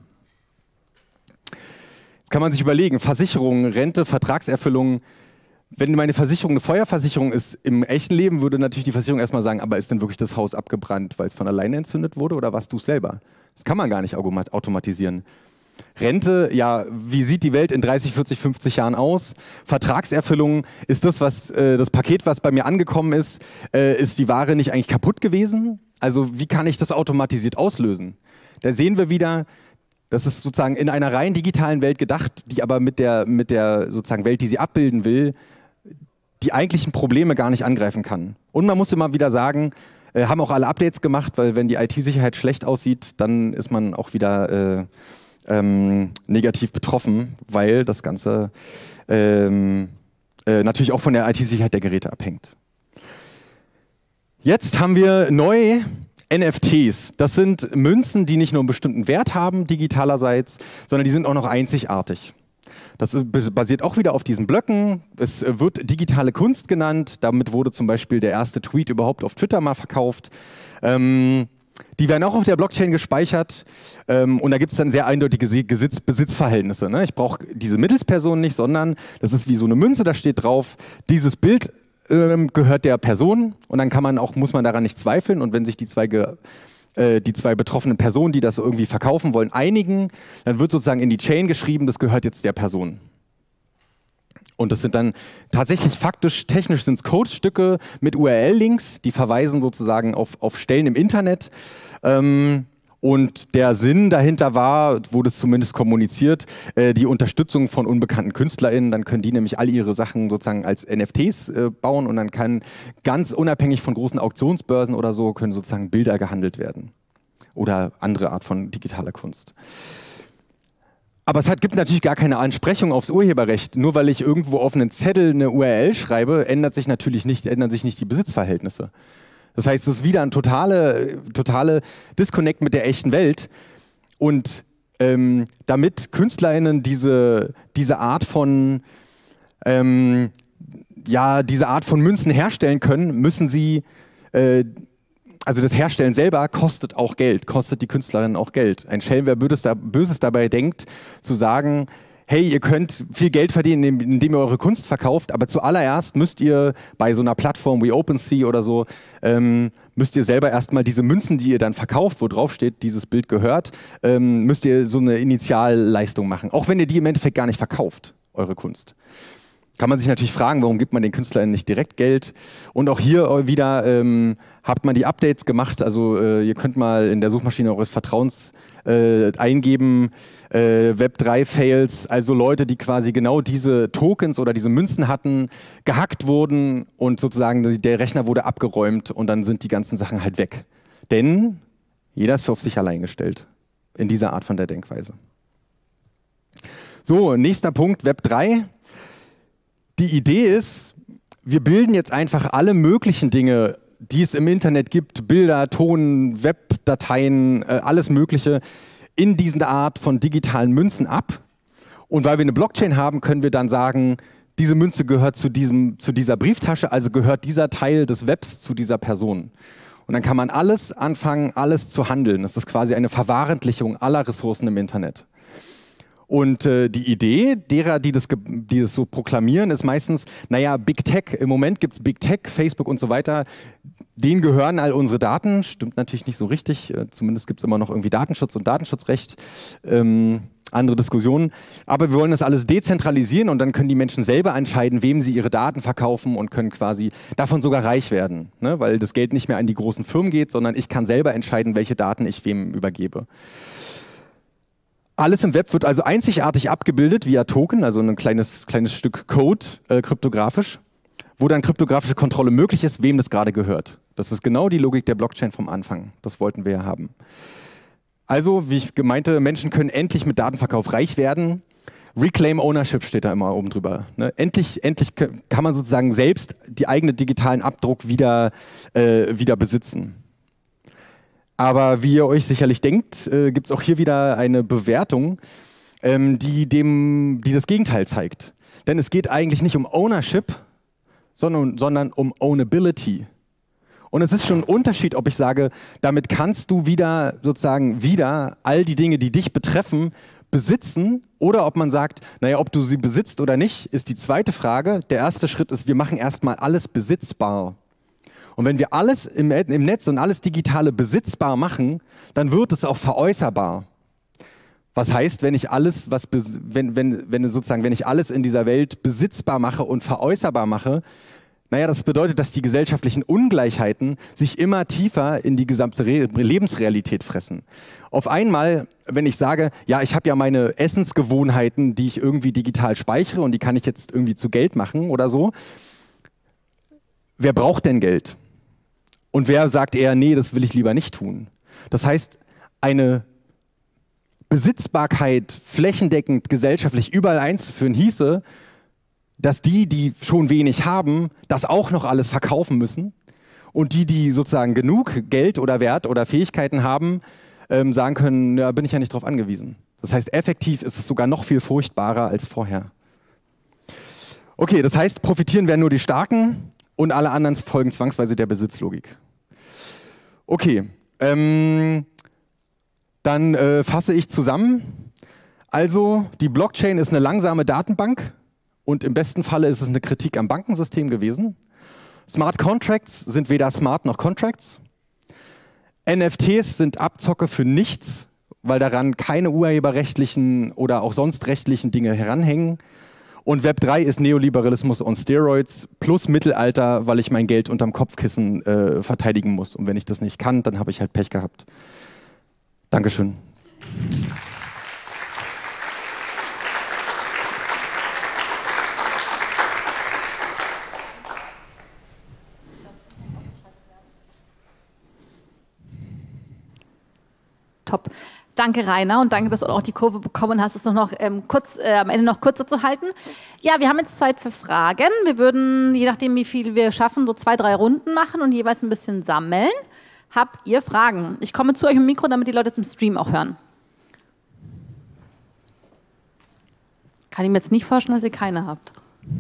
Jetzt kann man sich überlegen, Versicherungen, Rente, Vertragserfüllung. Wenn meine Versicherung eine Feuerversicherung ist, im echten Leben würde natürlich die Versicherung erstmal sagen, aber ist denn wirklich das Haus abgebrannt, weil es von alleine entzündet wurde oder warst du es selber? Das kann man gar nicht automatisieren. Rente, ja, wie sieht die Welt in dreißig, vierzig, fünfzig Jahren aus? Vertragserfüllung, ist das, was äh, das Paket, was bei mir angekommen ist, äh, ist die Ware nicht eigentlich kaputt gewesen? Also wie kann ich das automatisiert auslösen? Da sehen wir wieder, das ist sozusagen in einer rein digitalen Welt gedacht, die aber mit der, mit der sozusagen Welt, die sie abbilden will, die eigentlichen Probleme gar nicht angreifen kann. Und man muss immer wieder sagen, äh, haben auch alle Updates gemacht, weil wenn die I T-Sicherheit schlecht aussieht, dann ist man auch wieder äh, ähm, negativ betroffen, weil das Ganze ähm, äh, natürlich auch von der I T-Sicherheit der Geräte abhängt. Jetzt haben wir neu N F Ts. Das sind Münzen, die nicht nur einen bestimmten Wert haben, digitalerseits, sondern die sind auch noch einzigartig. Das basiert auch wieder auf diesen Blöcken. Es wird digitale Kunst genannt. Damit wurde zum Beispiel der erste Tweet überhaupt auf Twitter mal verkauft. Ähm, die werden auch auf der Blockchain gespeichert. Ähm, und da gibt es dann sehr eindeutige Besitz Besitzverhältnisse. Ne? Ich brauche diese Mittelsperson nicht, sondern das ist wie so eine Münze, da steht drauf, dieses Bild ähm, gehört der Person. Und dann kann man auch, muss man daran nicht zweifeln. Und wenn sich die zwei ge die zwei betroffenen Personen, die das irgendwie verkaufen wollen, einigen, dann wird sozusagen in die Chain geschrieben, das gehört jetzt der Person. Und das sind dann tatsächlich faktisch, technisch sind es Codestücke mit U R L-Links, die verweisen sozusagen auf, auf Stellen im Internet. Ähm, und der Sinn dahinter war, wurde es zumindest kommuniziert, äh, die Unterstützung von unbekannten KünstlerInnen. Dann können die nämlich all ihre Sachen sozusagen als N F Ts äh, bauen und dann kann ganz unabhängig von großen Auktionsbörsen oder so, können sozusagen Bilder gehandelt werden. Oder andere Art von digitaler Kunst. Aber es hat, gibt natürlich gar keine Ansprechung aufs Urheberrecht. Nur weil ich irgendwo auf einen Zettel eine U R L schreibe, ändert sich natürlich nicht, ändern sich nicht die Besitzverhältnisse. Das heißt, es ist wieder ein totale, totale Disconnect mit der echten Welt. Und ähm, damit KünstlerInnen diese, diese Art von ähm, ja, diese Art von Münzen herstellen können, müssen sie äh, also das Herstellen selber kostet auch Geld, kostet die Künstlerin auch Geld. Ein Schelm, wer Böses, da, Böses dabei denkt, zu sagen, hey, ihr könnt viel Geld verdienen, indem, indem ihr eure Kunst verkauft, aber zuallererst müsst ihr bei so einer Plattform wie OpenSea oder so, ähm, müsst ihr selber erstmal diese Münzen, die ihr dann verkauft, wo drauf steht, dieses Bild gehört, ähm, müsst ihr so eine Initialleistung machen. Auch wenn ihr die im Endeffekt gar nicht verkauft, eure Kunst. Kann man sich natürlich fragen, warum gibt man den KünstlerInnen nicht direkt Geld? Und auch hier wieder ähm, habt man die Updates gemacht. Also äh, ihr könnt mal in der Suchmaschine eures Vertrauens äh, eingeben, äh, Web drei Fails, also Leute, die quasi genau diese Tokens oder diese Münzen hatten, gehackt wurden und sozusagen der Rechner wurde abgeräumt und dann sind die ganzen Sachen halt weg. Denn jeder ist für auf sich allein gestellt in dieser Art von der Denkweise. So, nächster Punkt, Web drei. Die Idee ist, wir bilden jetzt einfach alle möglichen Dinge, die es im Internet gibt, Bilder, Ton, Webdateien, äh, alles Mögliche, in diese Art von digitalen Münzen ab. Und weil wir eine Blockchain haben, können wir dann sagen, diese Münze gehört zu, diesem, zu dieser Brieftasche, also gehört dieser Teil des Webs zu dieser Person. Und dann kann man alles anfangen, alles zu handeln. Das ist quasi eine Verwahrentlichung aller Ressourcen im Internet. Und äh, die Idee derer, die das, die das so proklamieren, ist meistens, naja, Big Tech, im Moment gibt es Big Tech, Facebook und so weiter, denen gehören all unsere Daten, stimmt natürlich nicht so richtig, äh, zumindest gibt es immer noch irgendwie Datenschutz und Datenschutzrecht, ähm, andere Diskussionen, aber wir wollen das alles dezentralisieren und dann können die Menschen selber entscheiden, wem sie ihre Daten verkaufen und können quasi davon sogar reich werden, ne? Weil das Geld nicht mehr an die großen Firmen geht, sondern ich kann selber entscheiden, welche Daten ich wem übergebe. Alles im Web wird also einzigartig abgebildet via Token, also ein kleines, kleines Stück Code, äh, kryptografisch, wo dann kryptografische Kontrolle möglich ist, wem das gerade gehört. Das ist genau die Logik der Blockchain vom Anfang. Das wollten wir ja haben. Also, wie ich meinte, Menschen können endlich mit Datenverkauf reich werden. Reclaim Ownership steht da immer oben drüber. Ne? Endlich, endlich kann man sozusagen selbst die eigenen digitalen Abdruck wieder, äh, wieder besitzen. Aber wie ihr euch sicherlich denkt, äh, gibt es auch hier wieder eine Bewertung, ähm, die, dem, die das Gegenteil zeigt. Denn es geht eigentlich nicht um Ownership, sondern, sondern um Ownability. Und es ist schon ein Unterschied, ob ich sage, damit kannst du wieder sozusagen wieder all die Dinge, die dich betreffen, besitzen, oder ob man sagt, naja, ob du sie besitzt oder nicht, ist die zweite Frage. Der erste Schritt ist, wir machen erstmal alles besitzbar. Und wenn wir alles im, im Netz und alles Digitale besitzbar machen, dann wird es auch veräußerbar. Was heißt, wenn ich alles, was wenn, wenn, wenn sozusagen, wenn ich alles in dieser Welt besitzbar mache und veräußerbar mache, naja, das bedeutet, dass die gesellschaftlichen Ungleichheiten sich immer tiefer in die gesamte Re Lebensrealität fressen. Auf einmal, wenn ich sage, ja, ich habe ja meine Essensgewohnheiten, die ich irgendwie digital speichere und die kann ich jetzt irgendwie zu Geld machen oder so. Wer braucht denn Geld? Und wer sagt eher, nee, das will ich lieber nicht tun? Das heißt, eine Besitzbarkeit flächendeckend gesellschaftlich überall einzuführen, hieße, dass die, die schon wenig haben, das auch noch alles verkaufen müssen und die, die sozusagen genug Geld oder Wert oder Fähigkeiten haben, ähm, sagen können, ja, bin ich ja nicht drauf angewiesen. Das heißt, effektiv ist es sogar noch viel furchtbarer als vorher. Okay, das heißt, profitieren werden nur die Starken und alle anderen folgen zwangsweise der Besitzlogik. Okay, ähm, dann äh, fasse ich zusammen. Also, die Blockchain ist eine langsame Datenbank und im besten Falle ist es eine Kritik am Bankensystem gewesen. Smart Contracts sind weder smart noch Contracts. N F Ts sind Abzocke für nichts, weil daran keine urheberrechtlichen oder auch sonst rechtlichen Dinge heranhängen. Und Web drei ist Neoliberalismus on Steroids plus Mittelalter, weil ich mein Geld unterm Kopfkissen äh, verteidigen muss. Und wenn ich das nicht kann, dann habe ich halt Pech gehabt. Dankeschön. Top. Danke, Rainer, und danke, dass du auch die Kurve bekommen hast, es noch, noch ähm, kurz, äh, am Ende noch kürzer zu halten. Ja, wir haben jetzt Zeit für Fragen. Wir würden, je nachdem, wie viel wir schaffen, so zwei, drei Runden machen und jeweils ein bisschen sammeln. Habt ihr Fragen? Ich komme zu euch im Mikro, damit die Leute jetzt im Stream auch hören. Kann ich mir jetzt nicht vorstellen, dass ihr keine habt.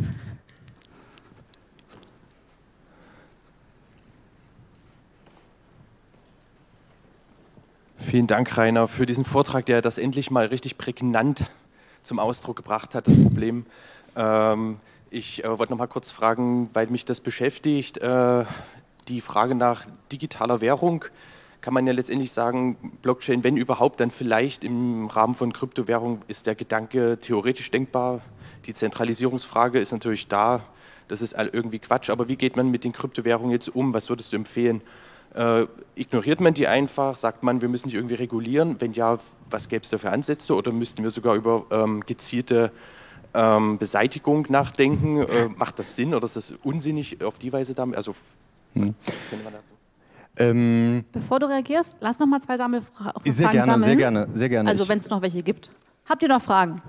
Vielen Dank, Rainer, für diesen Vortrag, der das endlich mal richtig prägnant zum Ausdruck gebracht hat, das Problem. Ähm, ich äh, wollte noch mal kurz fragen, weil mich das beschäftigt, äh, die Frage nach digitaler Währung. Kann man ja letztendlich sagen, Blockchain, wenn überhaupt, dann vielleicht im Rahmen von Kryptowährung ist der Gedanke theoretisch denkbar. Die Zentralisierungsfrage ist natürlich da, das ist irgendwie Quatsch, aber wie geht man mit den Kryptowährungen jetzt um? Was würdest du empfehlen? Äh, ignoriert man die einfach? Sagt man, wir müssen die irgendwie regulieren? Wenn ja, was gäbe es da für Ansätze? Oder müssten wir sogar über ähm, gezielte ähm, Beseitigung nachdenken? Äh, macht das Sinn oder ist das unsinnig auf die Weise damit? Also, was hm. könnte man dazu? Ähm, Bevor du reagierst, lass noch mal zwei Sammelfragen sehr gerne, sammeln. Sehr gerne, sehr gerne. Also wenn es noch welche gibt. Habt ihr noch Fragen?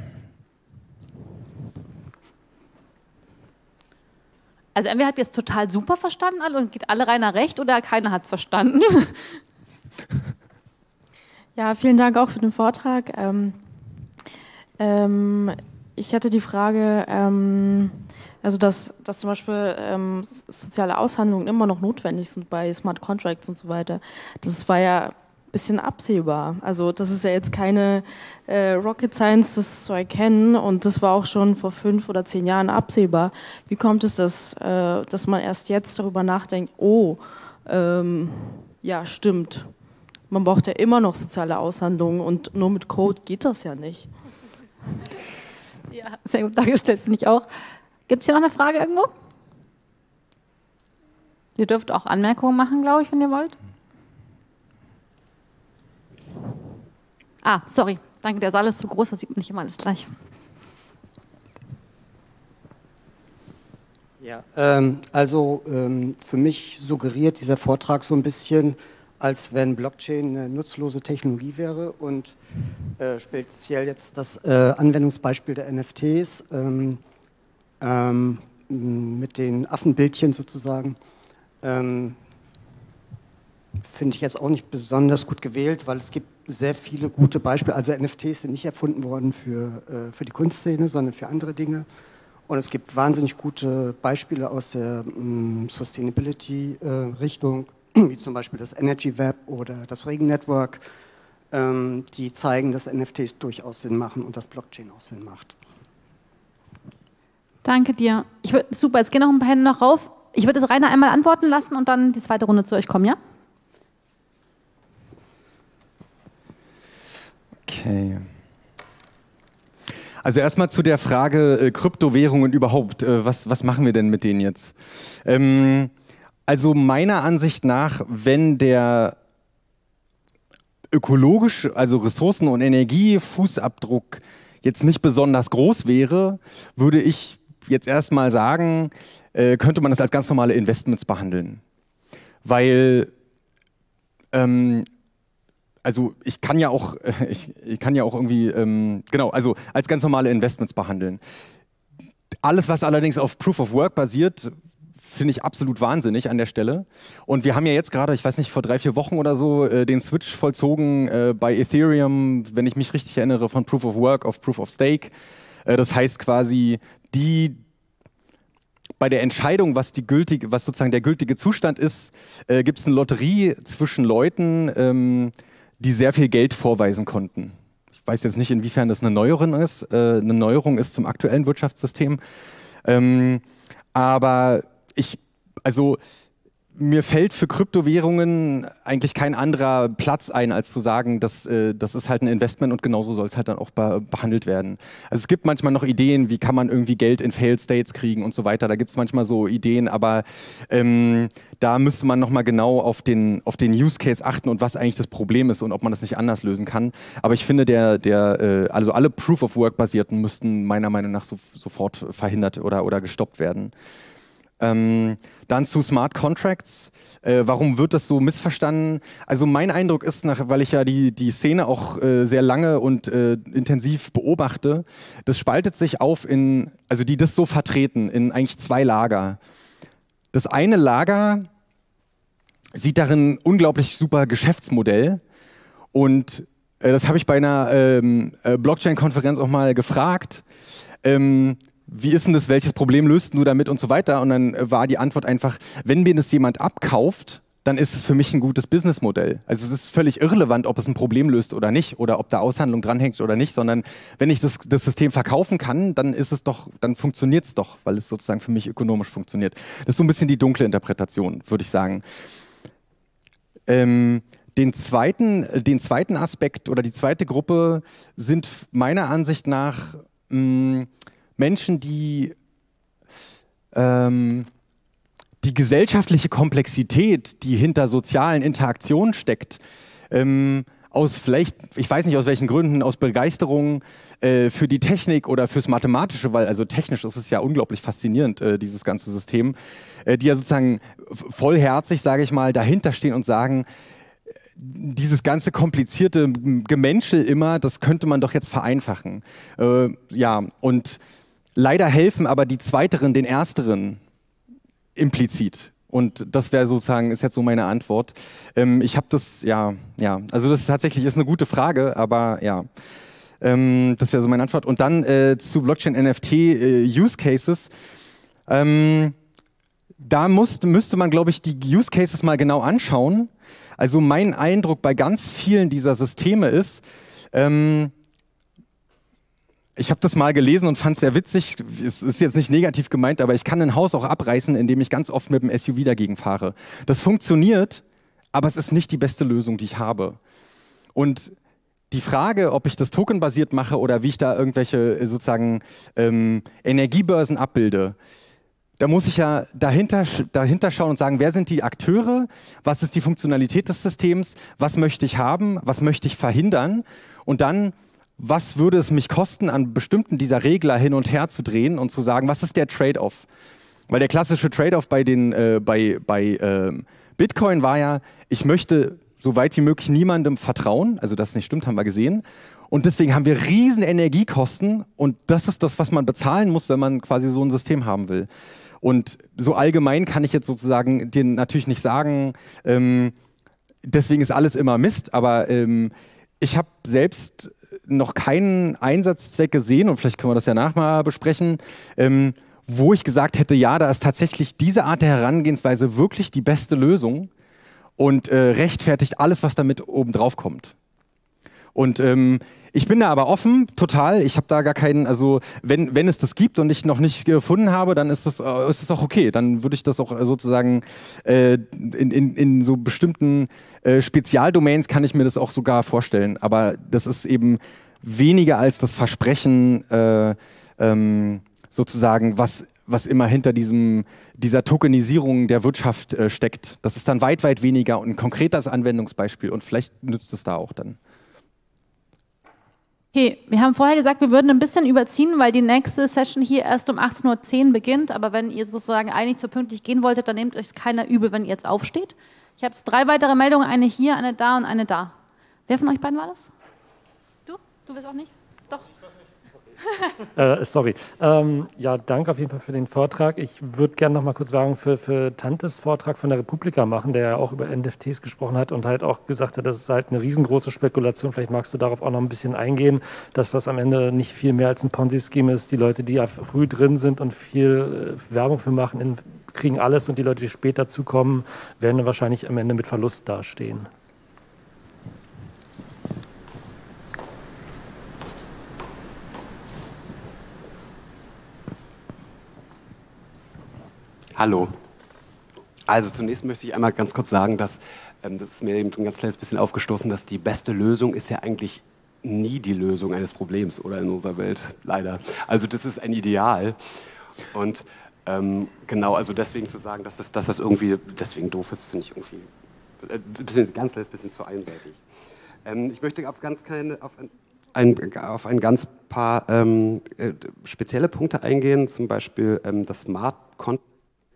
Also entweder habt ihr es total super verstanden alle und geht alle Rainer recht oder keiner hat es verstanden. Ja, vielen Dank auch für den Vortrag. Ähm, ähm, ich hatte die Frage, ähm, also dass, dass zum Beispiel ähm, soziale Aushandlungen immer noch notwendig sind bei Smart Contracts und so weiter. Das war ja bisschen absehbar. Also das ist ja jetzt keine äh, Rocket Science, das zu erkennen, und das war auch schon vor fünf oder zehn Jahren absehbar. Wie kommt es, dass, äh, dass man erst jetzt darüber nachdenkt, oh, ähm, ja, stimmt, man braucht ja immer noch soziale Aushandlungen und nur mit Code geht das ja nicht. Ja, sehr gut dargestellt, finde ich auch. Gibt es hier noch eine Frage irgendwo? Ihr dürft auch Anmerkungen machen, glaube ich, wenn ihr wollt. Ah, sorry. Danke, der Saal ist zu groß, da sieht man nicht immer alles gleich. Ja, ähm, also ähm, für mich suggeriert dieser Vortrag so ein bisschen, als wenn Blockchain eine nutzlose Technologie wäre und äh, speziell jetzt das äh, Anwendungsbeispiel der N F Ts ähm, ähm, mit den Affenbildchen sozusagen, ähm, finde ich jetzt auch nicht besonders gut gewählt, weil es gibt sehr viele gute Beispiele. Also N F Ts sind nicht erfunden worden für, äh, für die Kunstszene, sondern für andere Dinge. Und es gibt wahnsinnig gute Beispiele aus der ähm, Sustainability-Richtung, äh, wie zum Beispiel das Energy Web oder das Regen Network, ähm, die zeigen, dass N F Ts durchaus Sinn machen und dass Blockchain auch Sinn macht. Danke dir. Ich würd, super, jetzt gehen noch ein paar Hände noch rauf. Ich würde es Rainer einmal antworten lassen und dann die zweite Runde zu euch kommen, ja? Okay. Also erstmal zu der Frage äh, Kryptowährungen überhaupt. Äh, was, was machen wir denn mit denen jetzt? Ähm, also meiner Ansicht nach, wenn der ökologische, also Ressourcen- und Energiefußabdruck jetzt nicht besonders groß wäre, würde ich jetzt erstmal sagen, äh, könnte man das als ganz normale Investments behandeln. Weil ähm, also ich kann ja auch, ich, ich kann ja auch irgendwie, ähm, genau, also als ganz normale Investments behandeln. Alles, was allerdings auf Proof of Work basiert, finde ich absolut wahnsinnig an der Stelle. Und wir haben ja jetzt gerade, ich weiß nicht, vor drei, vier Wochen oder so, äh, den Switch vollzogen äh, bei Ethereum, wenn ich mich richtig erinnere, von Proof of Work auf Proof of Stake. Äh, das heißt quasi, die bei der Entscheidung, was, die gültige, was sozusagen der gültige Zustand ist, äh, gibt es eine Lotterie zwischen Leuten, ähm, die sehr viel Geld vorweisen konnten. Ich weiß jetzt nicht, inwiefern das eine Neuerung ist, äh, eine Neuerung ist zum aktuellen Wirtschaftssystem. Ähm, aber ich, also mir fällt für Kryptowährungen eigentlich kein anderer Platz ein, als zu sagen, dass, äh, das ist halt ein Investment und genauso soll es halt dann auch be behandelt werden. Also es gibt manchmal noch Ideen, wie kann man irgendwie Geld in Failed States kriegen und so weiter. Da gibt es manchmal so Ideen, aber ähm, da müsste man nochmal genau auf den, auf den Use Case achten und was eigentlich das Problem ist und ob man das nicht anders lösen kann. Aber ich finde, der, der, äh, also alle Proof-of-Work-basierten müssten meiner Meinung nach so, sofort verhindert oder, oder gestoppt werden. Ähm, dann zu Smart Contracts. Äh, warum wird das so missverstanden? Also mein Eindruck ist, nach, weil ich ja die, die Szene auch äh, sehr lange und äh, intensiv beobachte, das spaltet sich auf in, also die das so vertreten, in eigentlich zwei Lager. Das eine Lager sieht darin unglaublich super Geschäftsmodell und äh, das habe ich bei einer ähm, äh, Blockchain-Konferenz auch mal gefragt. Ähm, Wie ist denn das, welches Problem löst du damit und so weiter? Und dann war die Antwort einfach, wenn mir das jemand abkauft, dann ist es für mich ein gutes Businessmodell. Also es ist völlig irrelevant, ob es ein Problem löst oder nicht oder ob da Aushandlung dranhängt oder nicht, sondern wenn ich das, das System verkaufen kann, dann ist es doch, dann funktioniert es doch, weil es sozusagen für mich ökonomisch funktioniert. Das ist so ein bisschen die dunkle Interpretation, würde ich sagen. Ähm, den zweiten, den zweiten Aspekt oder die zweite Gruppe sind meiner Ansicht nach mh, Menschen, die ähm, die gesellschaftliche Komplexität, die hinter sozialen Interaktionen steckt, ähm, aus vielleicht, ich weiß nicht aus welchen Gründen, aus Begeisterung äh, für die Technik oder fürs Mathematische, weil also technisch ist es ja unglaublich faszinierend, äh, dieses ganze System, äh, die ja sozusagen vollherzig, sage ich mal, dahinter stehen und sagen, dieses ganze komplizierte Gemenschel immer, das könnte man doch jetzt vereinfachen. Äh, ja, und leider helfen aber die Zweiteren den Ersteren implizit. Und das wäre sozusagen, ist jetzt so meine Antwort. Ähm, ich habe das, ja, ja, also das ist tatsächlich ist eine gute Frage, aber ja, ähm, das wäre so meine Antwort. Und dann äh, zu Blockchain-N F T äh, Use Cases. Ähm, da muss, müsste man, glaube ich, die Use Cases mal genau anschauen. Also mein Eindruck bei ganz vielen dieser Systeme ist, ähm, ich habe das mal gelesen und fand es sehr witzig, es ist jetzt nicht negativ gemeint, aber ich kann ein Haus auch abreißen, indem ich ganz oft mit dem S U V dagegen fahre. Das funktioniert, aber es ist nicht die beste Lösung, die ich habe. Und die Frage, ob ich das tokenbasiert mache oder wie ich da irgendwelche sozusagen ähm, Energiebörsen abbilde, da muss ich ja dahinter, dahinter schauen und sagen, wer sind die Akteure, was ist die Funktionalität des Systems, was möchte ich haben, was möchte ich verhindern und dann, was würde es mich kosten, an bestimmten dieser Regler hin und her zu drehen und zu sagen, was ist der Trade-off? Weil der klassische Trade-off bei, den, äh, bei, bei äh, Bitcoin war ja, ich möchte so weit wie möglich niemandem vertrauen, also das nicht stimmt, haben wir gesehen. Und deswegen haben wir riesen Energiekosten und das ist das, was man bezahlen muss, wenn man quasi so ein System haben will. Und so allgemein kann ich jetzt sozusagen dir natürlich nicht sagen, ähm, deswegen ist alles immer Mist, aber ähm, ich habe selbst noch keinen Einsatzzweck gesehen, und vielleicht können wir das ja nachher mal besprechen, ähm, wo ich gesagt hätte, ja, da ist tatsächlich diese Art der Herangehensweise wirklich die beste Lösung und äh, rechtfertigt alles, was damit oben drauf kommt. Und ähm, ich bin da aber offen, total. Ich habe da gar keinen, also wenn, wenn es das gibt und ich noch nicht gefunden habe, dann ist das, äh, ist das auch okay. Dann würde ich das auch sozusagen äh, in, in, in so bestimmten äh, Spezialdomains kann ich mir das auch sogar vorstellen. Aber das ist eben weniger als das Versprechen äh, ähm, sozusagen, was, was immer hinter diesem, dieser Tokenisierung der Wirtschaft äh, steckt. Das ist dann weit, weit weniger und ein konkretes Anwendungsbeispiel und vielleicht nützt es da auch dann. Okay, wir haben vorher gesagt, wir würden ein bisschen überziehen, weil die nächste Session hier erst um achtzehn Uhr zehn beginnt. Aber wenn ihr sozusagen eigentlich zu pünktlich gehen wolltet, dann nehmt euch keiner übel, wenn ihr jetzt aufsteht. Ich habe drei weitere Meldungen, eine hier, eine da und eine da. Wer von euch beiden war das? Du? Du willst auch nicht? Doch. Äh, sorry. Ähm, ja, danke auf jeden Fall für den Vortrag. Ich würde gerne noch mal kurz Werbung für, für Tantes Vortrag von der Republika machen, der ja auch über N F Ts gesprochen hat und halt auch gesagt hat, das ist halt eine riesengroße Spekulation. Vielleicht magst du darauf auch noch ein bisschen eingehen, dass das am Ende nicht viel mehr als ein Ponzi-Scheme ist. Die Leute, die ja früh drin sind und viel äh, Werbung für machen, in, kriegen alles und die Leute, die später zukommen, werden dann wahrscheinlich am Ende mit Verlust dastehen. Hallo. Also zunächst möchte ich einmal ganz kurz sagen, dass, ähm, das ist mir eben ein ganz kleines bisschen aufgestoßen, dass die beste Lösung ist ja eigentlich nie die Lösung eines Problems oder in unserer Welt, leider. Also das ist ein Ideal und ähm, genau, also deswegen zu sagen, dass das, dass das irgendwie deswegen doof ist, finde ich irgendwie ein bisschen, ganz kleines bisschen zu einseitig. Ähm, ich möchte auf ganz keine, auf ein, ein, auf ein ganz paar ähm, äh, spezielle Punkte eingehen, zum Beispiel ähm, das Smart Contract.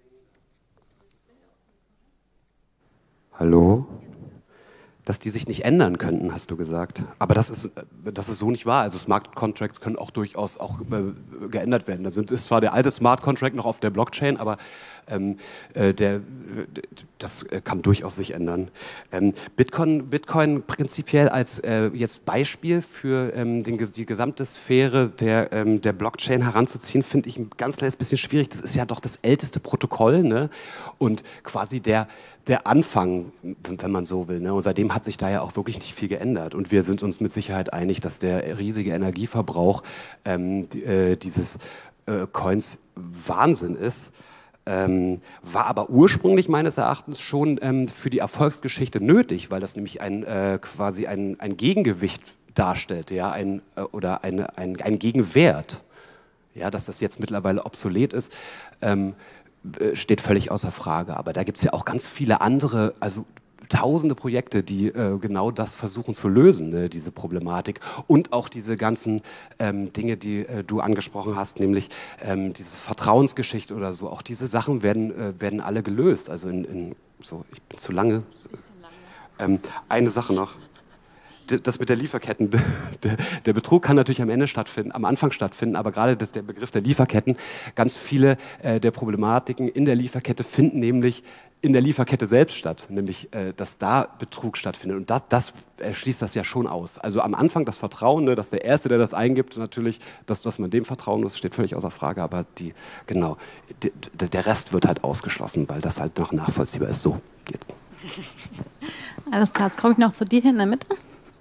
Hallo? Dass die sich nicht ändern könnten, hast du gesagt. Aber das ist, das ist so nicht wahr. Also Smart Contracts können auch durchaus auch äh, geändert werden. Da sind, ist zwar der alte Smart Contract noch auf der Blockchain, aber ähm, äh, der, das kann durchaus sich ändern. Ähm, Bitcoin, Bitcoin prinzipiell als äh, jetzt Beispiel für ähm, den, die gesamte Sphäre der, ähm, der Blockchain heranzuziehen, finde ich ein ganz kleines bisschen schwierig. Das ist ja doch das älteste Protokoll, ne? Und quasi der, der Anfang, wenn man so will. Ne? Und seitdem hat sich da ja auch wirklich nicht viel geändert. Und wir sind uns mit Sicherheit einig, dass der riesige Energieverbrauch ähm, die, äh, dieses äh, Coins Wahnsinn ist. Ähm, war aber ursprünglich meines Erachtens schon ähm, für die Erfolgsgeschichte nötig, weil das nämlich ein, äh, quasi ein, ein Gegengewicht darstellt, ja? ein, äh, oder eine, ein, ein Gegenwert. Ja, dass das jetzt mittlerweile obsolet ist, ähm, steht völlig außer Frage. Aber da gibt es ja auch ganz viele andere, also tausende Projekte, die äh, genau das versuchen zu lösen, ne, diese Problematik. Und auch diese ganzen ähm, Dinge, die äh, du angesprochen hast, nämlich ähm, diese Vertrauensgeschichte oder so. Auch diese Sachen werden, äh, werden alle gelöst. Also in, in so, ich bin zu lange. Ähm, eine Sache noch. das mit der Lieferketten, der, der Betrug kann natürlich am Ende stattfinden, am Anfang stattfinden, aber gerade das, der Begriff der Lieferketten, ganz viele äh, der Problematiken in der Lieferkette finden nämlich in der Lieferkette selbst statt, nämlich äh, dass da Betrug stattfindet und das, das äh, schließt das ja schon aus. Also am Anfang das Vertrauen, ne, dass der Erste, der das eingibt, natürlich, dass, dass man dem vertrauen muss, steht völlig außer Frage, aber die, genau, die, der Rest wird halt ausgeschlossen, weil das halt noch nachvollziehbar ist. So, jetzt. Alles klar, jetzt komme ich noch zu dir hier in der Mitte.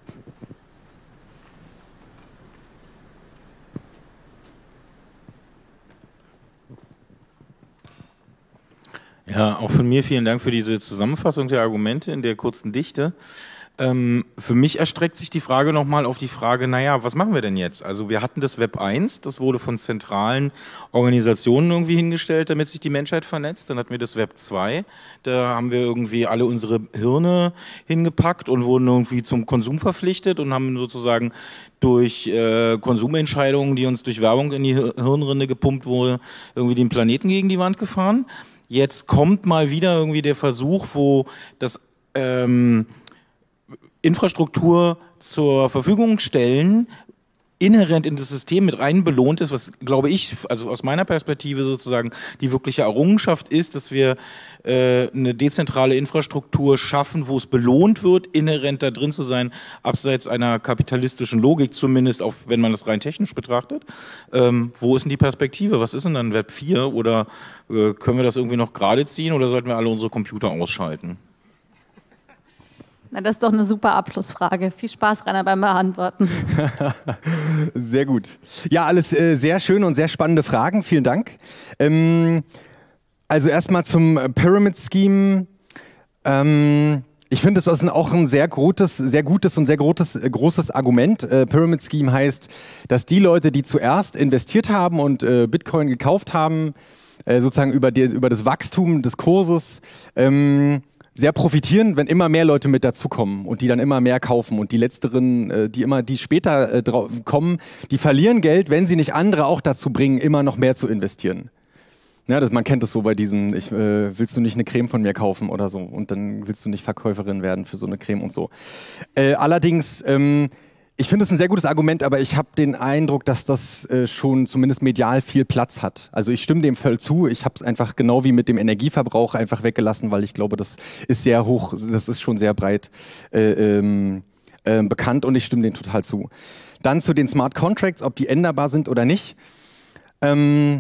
Ja, auch von mir vielen Dank für diese Zusammenfassung der Argumente in der kurzen Dichte. Ähm, für mich erstreckt sich die Frage nochmal auf die Frage, naja, was machen wir denn jetzt? Also wir hatten das Web eins, das wurde von zentralen Organisationen irgendwie hingestellt, damit sich die Menschheit vernetzt. Dann hatten wir das Web zwei, da haben wir irgendwie alle unsere Hirne hingepackt und wurden irgendwie zum Konsum verpflichtet und haben sozusagen durch äh, Konsumentscheidungen, die uns durch Werbung in die Hirnrinde gepumpt wurde, irgendwie den Planeten gegen die Wand gefahren. Jetzt kommt mal wieder irgendwie der Versuch, wo das ähm, Infrastruktur zur Verfügung stellen, inhärent in das System mit rein belohnt ist, was, glaube ich, also aus meiner Perspektive sozusagen die wirkliche Errungenschaft ist, dass wir äh, eine dezentrale Infrastruktur schaffen, wo es belohnt wird, inhärent da drin zu sein, abseits einer kapitalistischen Logik zumindest, auch wenn man das rein technisch betrachtet. Ähm, wo ist denn die Perspektive? Was ist denn dann Web vier? Oder äh, können wir das irgendwie noch gerade ziehen oder sollten wir alle unsere Computer ausschalten? Na, das ist doch eine super Abschlussfrage. Viel Spaß, Rainer, beim Beantworten. Sehr gut. Ja, alles äh, sehr schöne und sehr spannende Fragen. Vielen Dank. Ähm, also erstmal zum Pyramid Scheme. Ähm, ich finde, das ist auch ein sehr gutes, sehr gutes und sehr großes, großes Argument. Äh, Pyramid Scheme heißt, dass die Leute, die zuerst investiert haben und äh, Bitcoin gekauft haben, äh, sozusagen über, die, über das Wachstum des Kurses, ähm, sehr profitieren, wenn immer mehr Leute mit dazukommen und die dann immer mehr kaufen und die letzteren, äh, die immer, die später äh, kommen, die verlieren Geld, wenn sie nicht andere auch dazu bringen, immer noch mehr zu investieren. Ja, das, man kennt es so bei diesen, ich, äh, willst du nicht eine Creme von mir kaufen oder so und dann willst du nicht Verkäuferin werden für so eine Creme und so. Äh, allerdings, ähm, ich finde es ein sehr gutes Argument, aber ich habe den Eindruck, dass das äh, schon zumindest medial viel Platz hat. Also ich stimme dem voll zu. Ich habe es einfach genau wie mit dem Energieverbrauch einfach weggelassen, weil ich glaube, das ist sehr hoch, das ist schon sehr breit äh, ähm, äh, bekannt und ich stimme dem total zu. Dann zu den Smart Contracts, ob die änderbar sind oder nicht. Ähm,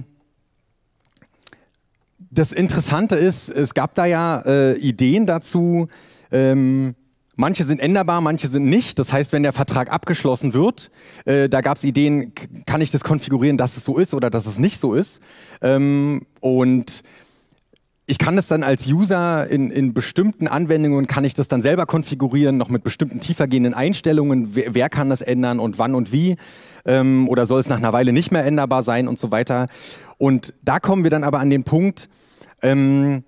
das Interessante ist, es gab da ja äh, Ideen dazu, ähm, manche sind änderbar, manche sind nicht. Das heißt, wenn der Vertrag abgeschlossen wird, äh, da gab es Ideen, kann ich das konfigurieren, dass es so ist oder dass es nicht so ist. Ähm, und ich kann das dann als User in, in bestimmten Anwendungen, kann ich das dann selber konfigurieren, noch mit bestimmten tiefergehenden Einstellungen. Wer, wer kann das ändern und wann und wie? Ähm, oder soll es nach einer Weile nicht mehr änderbar sein und so weiter. Und da kommen wir dann aber an den Punkt, ähm,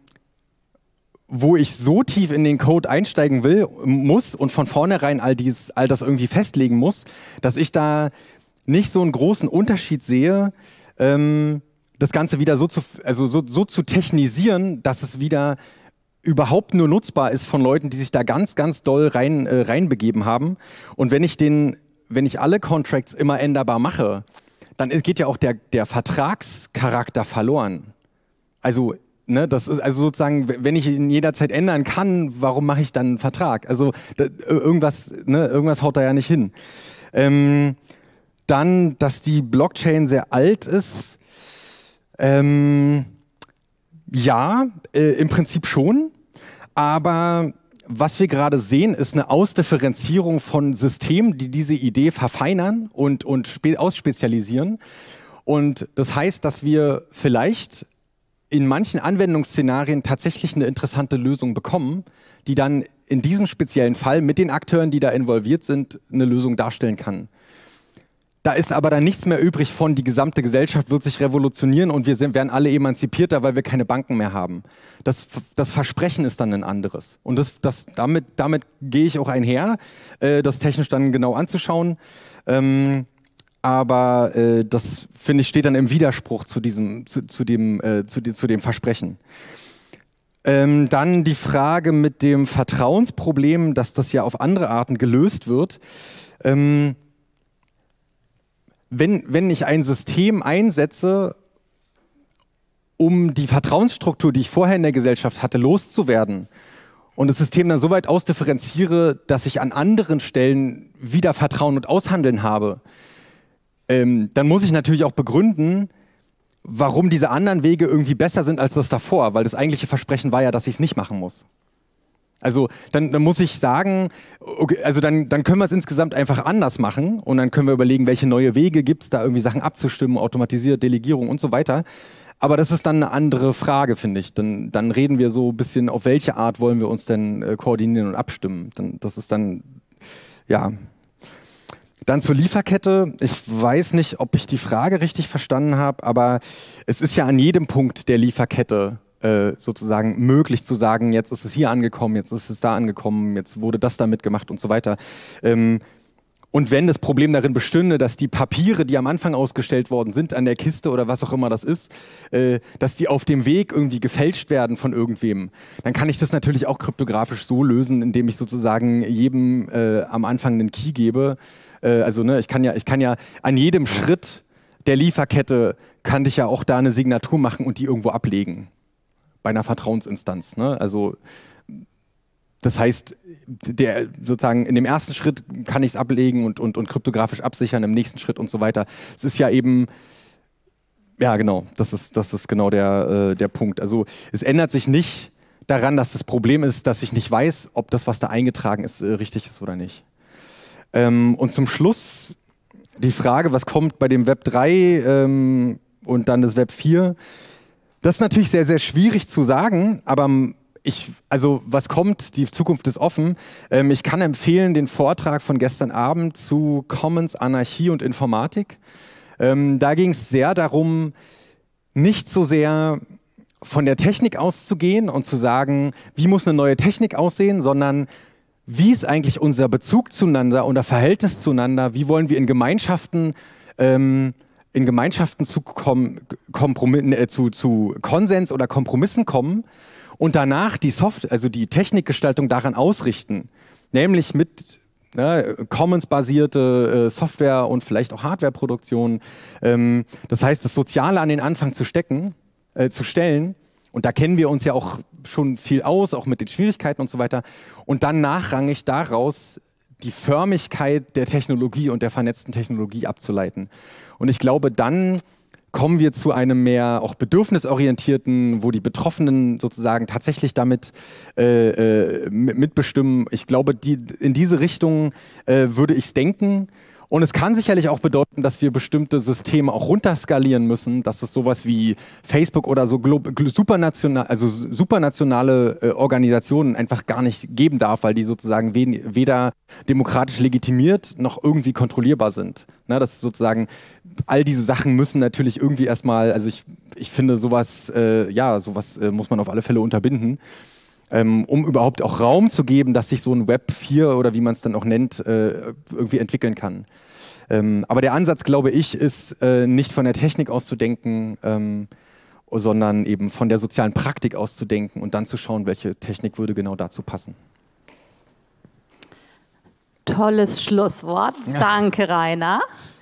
wo ich so tief in den Code einsteigen will, muss und von vornherein all, dies, all das irgendwie festlegen muss, dass ich da nicht so einen großen Unterschied sehe, ähm, das Ganze wieder so zu, also so, so zu technisieren, dass es wieder überhaupt nur nutzbar ist von Leuten, die sich da ganz, ganz doll rein, äh, reinbegeben haben. Und wenn ich den, wenn ich alle Contracts immer änderbar mache, dann geht ja auch der, der Vertragscharakter verloren. Also Ne, das ist also sozusagen, wenn ich ihn jederzeit ändern kann, warum mache ich dann einen Vertrag? Also da, irgendwas, ne, irgendwas haut da ja nicht hin. Ähm, dann, dass die Blockchain sehr alt ist. Ähm, ja, äh, im Prinzip schon. Aber was wir gerade sehen, ist eine Ausdifferenzierung von Systemen, die diese Idee verfeinern und, und spe- ausspezialisieren. Und das heißt, dass wir vielleicht in manchen Anwendungsszenarien tatsächlich eine interessante Lösung bekommen, die dann in diesem speziellen Fall mit den Akteuren, die da involviert sind, eine Lösung darstellen kann. Da ist aber dann nichts mehr übrig von, die gesamte Gesellschaft wird sich revolutionieren und wir sind, werden alle emanzipierter, weil wir keine Banken mehr haben. Das, das Versprechen ist dann ein anderes. Und das, das, damit, damit gehe ich auch einher, äh, das technisch dann genau anzuschauen. Ähm, Aber äh, das, finde ich, steht dann im Widerspruch zu diesem, zu, zu dem, äh, zu, die, zu dem Versprechen. Ähm, dann die Frage mit dem Vertrauensproblem, dass das ja auf andere Arten gelöst wird. Ähm, wenn, wenn ich ein System einsetze, um die Vertrauensstruktur, die ich vorher in der Gesellschaft hatte, loszuwerden und das System dann so weit ausdifferenziere, dass ich an anderen Stellen wieder Vertrauen und Aushandeln habe, ähm, dann muss ich natürlich auch begründen, warum diese anderen Wege irgendwie besser sind als das davor, weil das eigentliche Versprechen war ja, dass ich es nicht machen muss. Also dann, dann muss ich sagen, okay, also dann, dann können wir es insgesamt einfach anders machen und dann können wir überlegen, welche neue Wege gibt es, da irgendwie Sachen abzustimmen, automatisiert, Delegierung und so weiter. Aber das ist dann eine andere Frage, finde ich. Dann, dann reden wir so ein bisschen, auf welche Art wollen wir uns denn äh, koordinieren und abstimmen. Dann, das ist dann, ja... Dann zur Lieferkette. Ich weiß nicht, ob ich die Frage richtig verstanden habe, aber es ist ja an jedem Punkt der Lieferkette äh, sozusagen möglich zu sagen, jetzt ist es hier angekommen, jetzt ist es da angekommen, jetzt wurde das damit gemacht und so weiter. Ähm, und wenn das Problem darin bestünde, dass die Papiere, die am Anfang ausgestellt worden sind, an der Kiste oder was auch immer das ist, äh, dass die auf dem Weg irgendwie gefälscht werden von irgendwem, dann kann ich das natürlich auch kryptografisch so lösen, indem ich sozusagen jedem äh, am Anfang einen Key gebe. Also ne, ich kann ja, ich kann ja an jedem Schritt der Lieferkette kann ich ja auch da eine Signatur machen und die irgendwo ablegen bei einer Vertrauensinstanz. Ne? Also das heißt, der, sozusagen in dem ersten Schritt kann ich es ablegen und, und, und kryptografisch absichern, im nächsten Schritt und so weiter. Es ist ja eben, ja genau, das ist, das ist genau der, äh, der Punkt. Also es ändert sich nicht daran, dass das Problem ist, dass ich nicht weiß, ob das, was da eingetragen ist, äh, richtig ist oder nicht. Ähm, und zum Schluss die Frage, was kommt bei dem Web drei ähm, und dann das Web vier? Das ist natürlich sehr, sehr schwierig zu sagen, aber ich, also was kommt, die Zukunft ist offen. Ähm, ich kann empfehlen den Vortrag von gestern Abend zu Commons, Anarchie und Informatik. Ähm, da ging es sehr darum, nicht so sehr von der Technik auszugehen und zu sagen, wie muss eine neue Technik aussehen, sondern wie ist eigentlich unser Bezug zueinander, unser Verhältnis zueinander? Wie wollen wir in Gemeinschaften, ähm, in Gemeinschaften zu, Kom äh, zu, zu Konsens oder Kompromissen kommen und danach die Software, also die Technikgestaltung daran ausrichten, nämlich mit ne, Commons-basierte äh, Software und vielleicht auch Hardwareproduktion. Ähm, das heißt, das Soziale an den Anfang zu stecken, äh, zu stellen. Und da kennen wir uns ja auch schon viel aus, auch mit den Schwierigkeiten und so weiter. Und dann nachrangig daraus die Förmigkeit der Technologie und der vernetzten Technologie abzuleiten. Und ich glaube, dann kommen wir zu einem mehr auch bedürfnisorientierten, wo die Betroffenen sozusagen tatsächlich damit äh, äh, mitbestimmen. Ich glaube, die, in diese Richtung äh, würde ich es denken. Und es kann sicherlich auch bedeuten, dass wir bestimmte Systeme auch runterskalieren müssen, dass es sowas wie Facebook oder so supranational, also supranationale äh, Organisationen einfach gar nicht geben darf, weil die sozusagen weder demokratisch legitimiert noch irgendwie kontrollierbar sind. Na, das ist sozusagen, all diese Sachen müssen natürlich irgendwie erstmal, also ich, ich finde sowas, äh, ja, sowas äh, muss man auf alle Fälle unterbinden. Ähm, um überhaupt auch Raum zu geben, dass sich so ein Web vier oder wie man es dann auch nennt, äh, irgendwie entwickeln kann. Ähm, aber der Ansatz, glaube ich, ist äh, nicht von der Technik auszudenken, ähm, sondern eben von der sozialen Praktik auszudenken und dann zu schauen, welche Technik würde genau dazu passen. Tolles Schlusswort. Ja. Danke, Rainer.